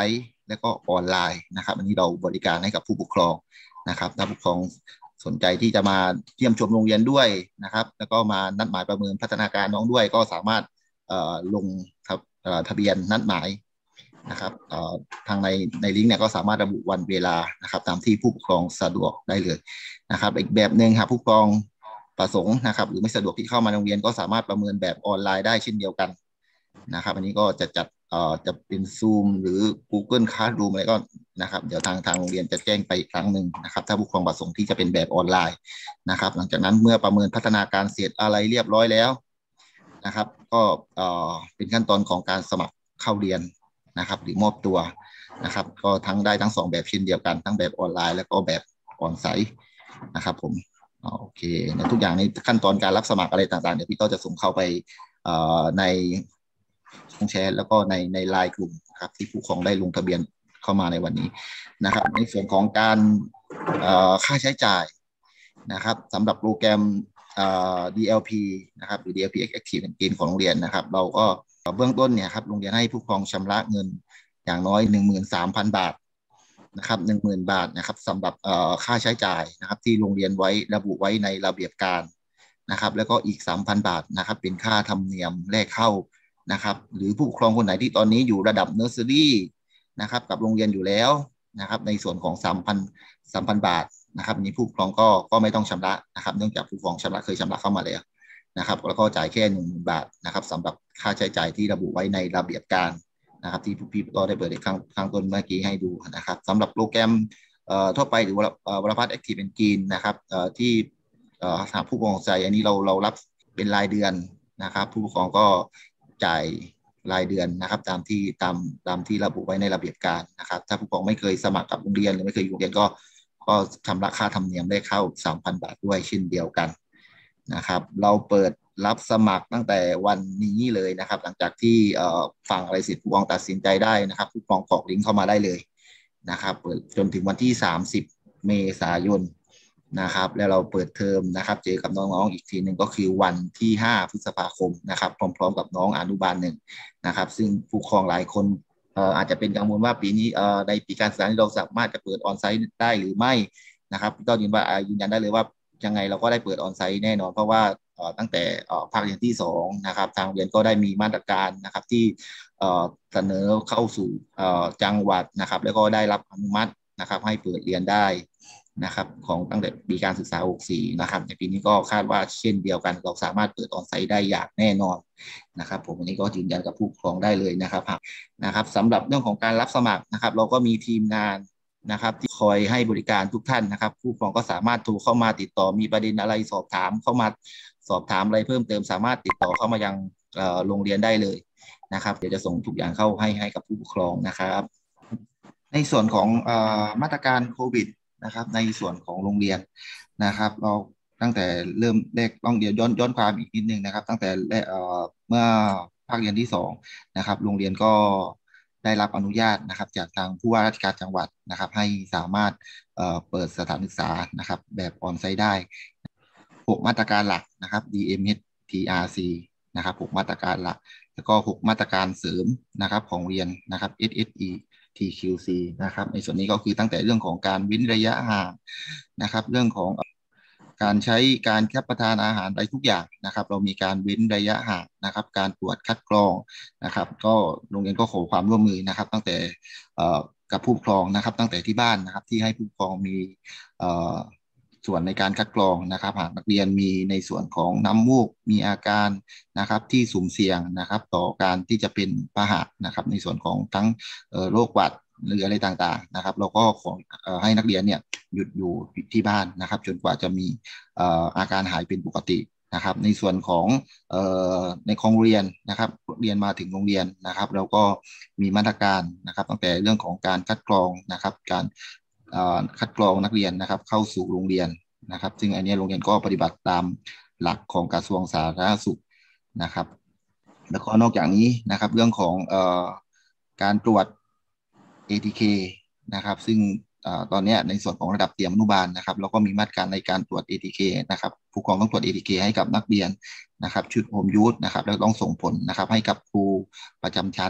และก็ออนไลน์นะครับอันนี้เราบริการให้กับผู้ปกครองนะครับถ้าผู้ปกครองสนใจที่จะมาเยี่ยมชมโรงเรียนด้วยนะครับแล้วก็มานัดหมายประเมินพัฒนาการน้องด้วยก็สามารถลงทะเบียนนัดหมายนะครับทางในในลิงก์เนี่ยก็สามารถระบุวันเวลานะครับตามที่ผู้ปกครองสะดวกได้เลยนะครับอีกแบบหนึ่งหากผู้ปกครองประสงค์นะครับหรือไม่สะดวกที่เข้ามาโรงเรียนก็สามารถประเมินแบบออนไลน์ได้เช่นเดียวกันนะครับอันนี้ก็จะจัดเอ่อจะเป็น Zoom หรือ Google Classroom อะไรก็นะครับเดี๋ยวทางทางโรงเรียนจะแจ้งไปอีกครั้งหนึ่งนะครับถ้าผู้ปกครองประสงค์ที่จะเป็นแบบออนไลน์นะครับหลังจากนั้นเมื่อประเมินพัฒนาการเสร็จอะไรเรียบร้อยแล้วนะครับก็เอ่อเป็นขั้นตอนของการสมัครเข้าเรียนนะครับหรือมอบตัวนะครับก็ทั้งได้ทั้งสองแบบเช่นเดียวกันทั้งแบบออนไลน์แล้วก็แบบออนไซต์นะครับผมโอเคทุกอย่างในขั้นตอนการรับสมัครอะไรต่างๆเดี๋ยวพี่ก็จะส่งเข้าไปในช่องแชทแล้วก็ในในไลน์กลุ่มครับที่ผู้ปกครองได้ลงทะเบียนเข้ามาในวันนี้นะครับในส่วนของการค่าใช้จ่ายนะครับสำหรับโปรแกรม ดี แอล พี นะครับหรือ ดี แอล พี Active Engage ของโรงเรียนนะครับเราก็เบื้องต้นเนี่ยครับโรงเรียนให้ผู้ปกครองชำระเงินอย่างน้อย หนึ่งหมื่นสามพัน บาทนะครับ หนึ่งหมื่น บาทนะครับสำหรับค่าใช้จ่ายนะครับที่โรงเรียนไว้ระบุไว้ในระเบียบการนะครับแล้วก็อีก สามพัน บาทนะครับเป็นค่าธรรมเนียมแรกเข้านะครับหรือผู้ปกครองคนไหนที่ตอนนี้อยู่ระดับเนอร์เซอรี่นะครับกับโรงเรียนอยู่แล้วนะครับในส่วนของ สามพัน สามพัน บาทนะครับนี้ผู้ปกครองก็ก็ไม่ต้องชำระนะครับเนื่องจากผู้ปกครองชำระเคยชำระเข้ามาแล้วนะครับแล้วก็จ่ายแค่ หนึ่งหมื่น บาทนะครับสำหรับค่าใช้จ่ายที่ระบุไว้ในระเบียบการนะครับที่ผู้พี่ก็ได้เปิดในข้างข้างต้นเมื่อกี้ให้ดูนะครับสำหรับโปรแกรมทั่วไปหรือวรพัฒน์ Active Engage นะครับที่หากผู้ปกครองใจอันนี้เราเรารับเป็นรายเดือนนะครับผู้ปกครองก็จ่ายรายเดือนนะครับตามที่ตามตามที่ระบุไว้ในระเบียบการนะครับถ้าผู้ปกครองไม่เคยสมัครกับโรงเรียนหรือไม่เคยอยู่โรงเรียนก็ก็ชำระค่าธรรมเนียมได้เข้า สามพัน บาทด้วยเช่นเดียวกันนะครับเราเปิดรับสมัครตั้งแต่วันนี้เลยนะครับหลังจากที่ฟังอะไรเสร็จผู้ปกครองตัดสินใจได้นะครับผู้ปกครองกรอกลิงก์เข้ามาได้เลยนะครับเปิดจนถึงวันที่สามสิบเมษายนนะครับแล้วเราเปิดเทอมนะครับเจอกับน้องๆอีกทีหนึ่งก็คือวันที่ห้าพฤษภาคมนะครับพร้อมๆกับน้องอนุบาลหนึ่งนะครับซึ่งผู้ปกครองหลายคนอาจจะเป็นกังวลว่าปีนี้ในปีการศึกษาที่เราสามารถจะเปิดออนไซต์ได้หรือไม่นะครับก็ยืนว่ายืนยันได้เลยว่ายังไงเราก็ได้เปิดออนไซต์แน่นอนเพราะว่าตั้งแต่ภาคเรียนที่สองนะครับทางเรียนก็ได้มีมาตรการนะครับที่เสนอเข้าสู่จังหวัดนะครับแล้วก็ได้รับอนุมัตินะครับให้เปิดเรียนได้นะครับของตั้งแต่ปีการศึกษาหกสิบสี่นะครับในปีนี้ก็คาดว่าเช่นเดียวกันเราสามารถเปิดออนไซต์ได้อย่างแน่นอนนะครับผมอันนี้ก็ยืนยันกับผู้ปกครองได้เลยนะครับนะครับสำหรับเรื่องของการรับสมัครนะครับเราก็มีทีมงานนะครับที่คอยให้บริการทุกท่านนะครับผู้ปกครองก็สามารถโทรเข้ามาติดต่อมีประเด็นอะไรสอบถามเข้ามาสอบถามอะไรเพิ่มเติมสามารถติดต่อเข้ามายังโรงเรียนได้เลยนะครับเดี๋ยวจะส่งทุกอย่างเข้าให้ให้กับผู้ปกครองนะครับในส่วนของมาตรการโควิดนะครับในส่วนของโรงเรียนนะครับเราตั้งแต่เริ่มแรกต้องเดี๋ยวย้อนย้อนความอีกนิดนึงนะครับตั้งแต่เมื่อภาคเรียนที่สองนะครับโรงเรียนก็ได้รับอนุญาตนะครับจากทางผู้ว่าราชการจังหวัดนะครับให้สามารถเอ่อเปิดสถานศึกษานะครับแบบออนไซต์ได้หกมาตรการหลักนะครับ ดี เอ็ม เอช ที อาร์ ซี นะครับหกมาตรการหลักแล้วก็หกมาตรการเสริมนะครับของเรียนนะครับ เอส เอส อี ที คิว ซี นะครับในส่วนนี้ก็คือตั้งแต่เรื่องของการเว้นระยะห่างนะครับเรื่องของการใช้การแคปประทานอาหารอะไรทุกอย่างนะครับเรามีการเว้นระยะห่างนะครับการตรวจคัดกรองนะครับก็โรงเรียนก็ขอความร่วมมือนะครับตั้งแต่กับผู้ปกครองนะครับตั้งแต่ที่บ้านนะครับที่ให้ผู้ปกครองมีส่วนในการคัดกรองนะครับหากนักเรียนมีในส่วนของน้ำมูกมีอาการนะครับที่สุ่มเสี่ยงนะครับต่อการที่จะเป็นพาหะนะครับในส่วนของทั้งโรคหวัดหรืออะไรต่างๆนะครับเราก็ขอให้นักเรียนเนี่ยหยุดอยู่ที่บ้านนะครับจนกว่าจะมีอาการหายเป็นปกตินะครับในส่วนของในโรงเรียนนะครับเรียนมาถึงโรงเรียนนะครับเราก็มีมาตรการนะครับตั้งแต่เรื่องของการคัดกรองนะครับการคัดกรองนักเรียนนะครับเข้าสู่โรงเรียนนะครับซึ่งอันนี้โรงเรียนก็ปฏิบัติตามหลักของกระทรวงสาธารณสุขนะครับแล้วก็นอกจากนี้นะครับเรื่องของเอ่อการตรวจ เอ ที เค นะครับซึ่งตอนนี้ในส่วนของระดับเตรียมอนุบาลนะครับเราก็มีมาตรการในการตรวจ เอ ที เค นะครับผู้ปกครองต้องตรวจ เอ ที เค ให้กับนักเรียนนะครับชุดโฮมยูทนะครับแล้วต้องส่งผลนะครับให้กับครูประจำชั้น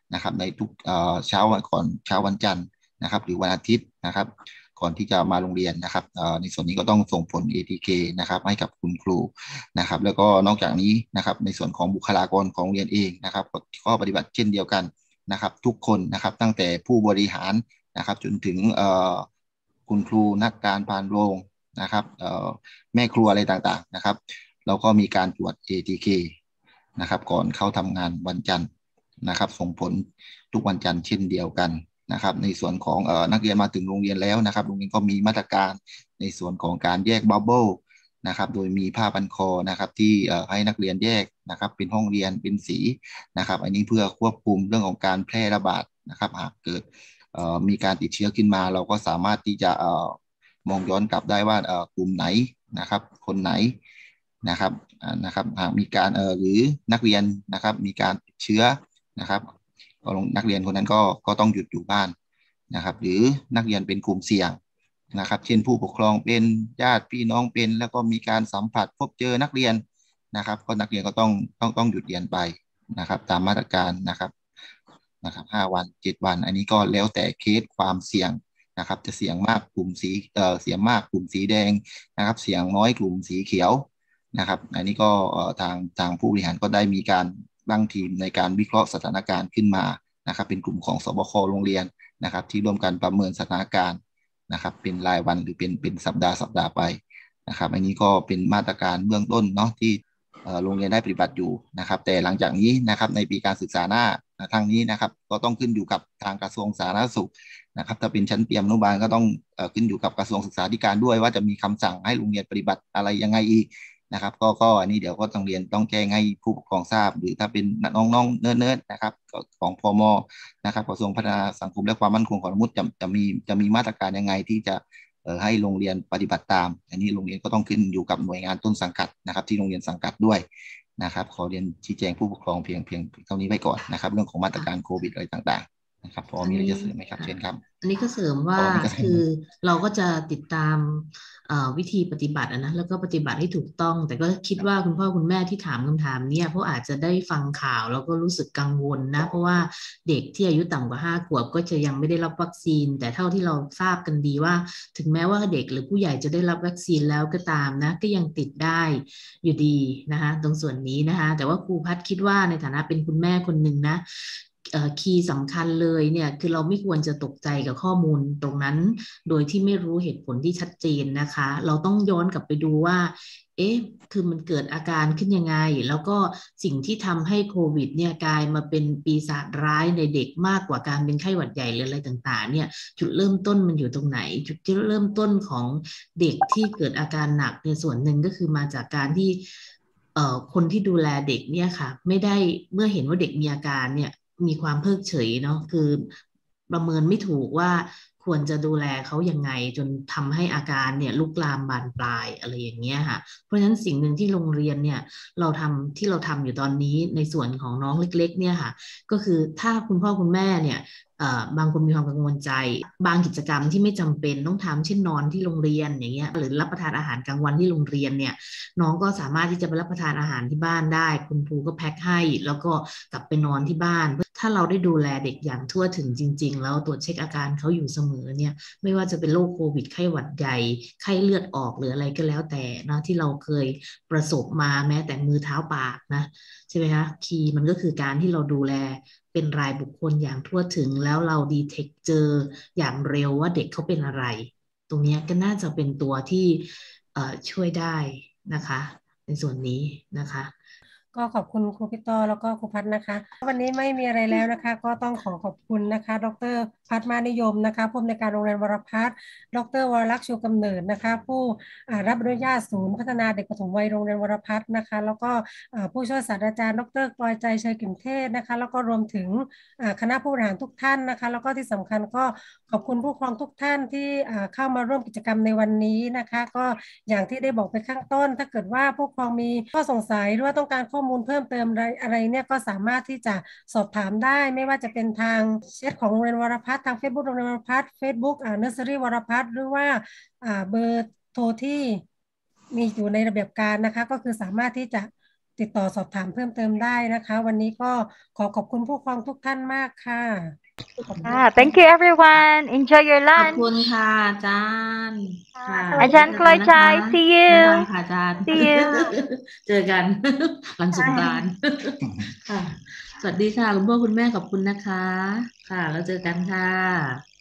นะครับในทุกเช้าวันก่อนเช้าวันจันทร์นะครับหรือวันอาทิตย์นะครับก่อนที่จะมาโรงเรียนนะครับในส่วนนี้ก็ต้องส่งผล เอ ที เค นะครับให้กับคุณครูนะครับแล้วก็นอกจากนี้นะครับในส่วนของบุคลากรของโรงเรียนเองนะครับก็ปฏิบัติเช่นเดียวกันนะครับทุกคนนะครับตั้งแต่ผู้บริหารนะครับจนถึงคุณครูนักการพานโรงนะครับแม่ครัวอะไรต่างๆนะครับเราก็มีการตรวจ เอ ที เค นะครับก่อนเข้าทำงานวันจันทร์นะครับส่งผลทุกวันจันทร์เช่นเดียวกันนะครับในส่วนของเอ่อนักเรียนมาถึงโรงเรียนแล้วนะครับโรงเรียนก็มีมาตรการในส่วนของการแยกบับเบิ้ลนะครับโดยมีผ้าพันคอนะครับที่เอ่อให้นักเรียนแยกนะครับเป็นห้องเรียนเป็นสีนะครับอันนี้เพื่อควบคุมเรื่องของการแพร่ระบาดนะครับหากเกิดเอ่อมีการติดเชื้อขึ้นมาเราก็สามารถที่จะเอ่อมองย้อนกลับได้ว่าเอ่อกลุ่มไหนนะครับคนไหนนะครับนะครับหากมีการเอ่อหรือนักเรียนนะครับมีการติดเชื้อนะครับก็นักเรียนคนนั้นก็ก็ต้องหยุดอยู่บ้านนะครับหรือนักเรียนเป็นกลุ่มเสี่ยงนะครับเช่นผู้ปกครองเป็นญาติพี่น้องเป็นแล้วก็มีการสัมผัสพบเจอนักเรียนนะครับก็นักเรียนก็ต้องต้องต้องหยุดเรียนไปนะครับตามมาตรการนะครับนะครับห้าวันเจ็ดวันอันนี้ก็แล้วแต่เคสความเสี่ยงนะครับจะเสี่ยงมากกลุ่มสีเอ่อเสี่ยงมากกลุ่มสีแดงนะครับเสี่ยงน้อยกลุ่มสีเขียวนะครับอันนี้ก็ทางทางผู้บริหารก็ได้มีการตั้งทีมในการวิเคราะห์สถานการณ์ขึ้นมานะครับเป็นกลุ่มของสบคโรงเรียนนะครับที่ร่วมกันประเมินสถานการณ์นะครับเป็นรายวันหรือเป็นเป็นสัปดาห์สัปดาห์ไปนะครับอันนี้ก็เป็นมาตรการเบื้องต้นเนาะที่โรงเรียนได้ปฏิบัติอยู่นะครับแต่หลังจากนี้นะครับในปีการศึกษาหน้าทางนี้นะครับก็ต้องขึ้นอยู่กับทางกระทรวงสาธารณสุขนะครับถ้าเป็นชั้นเตรียมอนุบาลก็ต้องขึ้นอยู่กับกระทรวงศึกษาธิการด้วยว่าจะมีคำสั่งให้โรงเรียนปฏิบัติอะไรยังไงอีกนะครับก็ก็อันนี้เดี๋ยวก็ต้องเรียนต้องแจ้งให้ผู้ปกครองทราบหรือถ้าเป็นน้องๆเนิร์ดๆนะครับของพม.นะครับกระทรวงพัฒนาสังคมและความมั่นคงของมนุษย์จะจะมีจะมีมาตรการยังไงที่จะเอ่อให้โรงเรียนปฏิบัติตามอันนี้โรงเรียนก็ต้องขึ้นอยู่กับหน่วยงานต้นสังกัดนะครับที่โรงเรียนสังกัดด้วยนะครับขอเรียนชี้แจงผู้ปกครองเพียงเพียงเท่านี้ไว้ก่อนนะครับเรื่องของมาตรการโควิดอะไรต่างๆนะครับพอมีอะไรจะเสริมไหมครับเชิญครับอันนี้ก็เสริมว่าคือเราก็จะติดตามวิธีปฏิบัตินะแล้วก็ปฏิบัติให้ถูกต้องแต่ก็คิดว่าคุณพ่อคุณแม่ที่ถามคำถามเนี่ยเพราะอาจจะได้ฟังข่าวแล้วก็รู้สึกกังวลนะเพราะว่าเด็กที่อายุต่ำกว่าห้าขวบก็จะยังไม่ได้รับวัคซีนแต่เท่าที่เราทราบกันดีว่าถึงแม้ว่าเด็กหรือผู้ใหญ่จะได้รับวัคซีนแล้วก็ตามนะก็ยังติดได้อยู่ดีนะคะตรงส่วนนี้นะคะแต่ว่าครูพัฒน์คิดว่าในฐานะเป็นคุณแม่คนหนึ่งนะคีย์สำคัญเลยเนี่ยคือเราไม่ควรจะตกใจกับข้อมูลตรงนั้นโดยที่ไม่รู้เหตุผลที่ชัดเจนนะคะเราต้องย้อนกลับไปดูว่าเอ๊ะคือมันเกิดอาการขึ้นยังไงแล้วก็สิ่งที่ทำให้โควิดเนี่ยกลายมาเป็นปีศาจร้ายในเด็กมากกว่าการเป็นไข้หวัดใหญ่หรืออะไรต่างๆเนี่ยจุดเริ่มต้นมันอยู่ตรงไหนจุดเริ่มต้นของเด็กที่เกิดอาการหนักในส่วนหนึ่งก็คือมาจากการที่เอ่อคนที่ดูแลเด็กเนี่ยค่ะไม่ได้เมื่อเห็นว่าเด็กมีอาการเนี่ยมีความเพิกเฉยเนาะคือประเมินไม่ถูกว่าควรจะดูแลเขายังไงจนทำให้อาการเนี่ยลุกลามบานปลายอะไรอย่างเงี้ยค่ะเพราะฉะนั้นสิ่งหนึ่งที่โรงเรียนเนี่ยเราทำที่เราทำอยู่ตอนนี้ในส่วนของน้องเล็กๆเนี่ยค่ะก็คือถ้าคุณพ่อคุณแม่เนี่ยบางคนมีความกังวลใจบางกิจกรรมที่ไม่จำเป็นต้องทำเช่นนอนที่โรงเรียนอย่างเงี้ยหรือรับประทานอาหารกลางวันที่โรงเรียนเนี่ยน้องก็สามารถที่จะไปรับประทานอาหารที่บ้านได้คุณครูก็แพ็คให้แล้วก็กลับไปนอนที่บ้านถ้าเราได้ดูแลเด็กอย่างทั่วถึงจริงๆแล้วตรวจเช็คอาการเขาอยู่เสมอเนี่ยไม่ว่าจะเป็นโรคโควิดไข้หวัดใหญ่ไข้เลือดออกหรืออะไรก็แล้วแต่นะที่เราเคยประสบมาแม้แต่มือเท้าปากนะใช่ไหมคะคีย์มันก็คือการที่เราดูแลเป็นรายบุคคลอย่างทั่วถึงแล้วเราดีเทคเจออย่างเร็วว่าเด็กเขาเป็นอะไรตรงนี้ก็น่าจะเป็นตัวที่ช่วยได้นะคะในส่วนนี้นะคะก็ขอบคุณครูพี่ต้อแล้วก็ครูพัฒน์นะคะวันนี้ไม่มีอะไรแล้วนะคะก็ต้องขอขอบคุณนะคะดร.พัฒน์มานิยมนะคะผู้อำนวยการโรงเรียนวรพัฒน์ดร.วรลักษณ์ชูกำเนิดนะคะผู้รับอนุญาตศูนย์พัฒนาเด็กปฐมวัยโรงเรียนวรพัฒน์นะคะแล้วก็ผู้ช่วยศาสตราจารย์ดร.กลอยใจชัยกลิ่นเทศนะคะแล้วก็รวมถึงคณะผู้บริหารทุกท่านนะคะแล้วก็ที่สำคัญก็ขอบคุณผู้ปกครองทุกท่านที่เข้ามาร่วมกิจกรรมในวันนี้นะคะก็อย่างที่ได้บอกไปข้างต้นถ้าเกิดว่าผู้ปกครองมีข้อสงสัยหรือว่าต้องการข้อมูลเพิ่มเติมอะไรเนี่ยก็สามารถที่จะสอบถามได้ไม่ว่าจะเป็นทางแชทของโรงเรียนวรพัฒน์ทาง Facebook โรงเรียนวรพัฒน์ Facebook อ่า Nursery วรพัฒน์หรือว่าอ่าเบอร์โทรที่มีอยู่ในระเบียบการนะคะก็คือสามารถที่จะติดต่อสอบถามเพิ่มเติมได้นะคะ วันนี้ก็ขอขอบคุณผู้ฟังทุกท่านมากค่ะ Ah, thank you everyone. Enjoy your ขอบ lunch. คุณค่ะอาจารย์ค่ะอาจารย์กลอยใจ see บ๊าย you. บายค่ะอาจารย์ See you. เจอกัน หลังสงกรานต์ค่ะ สวัสดีค่ะคุณพ่อคุณแม่ขอบคุณนะคะ ค่ะแล้วเจอกันค่ะ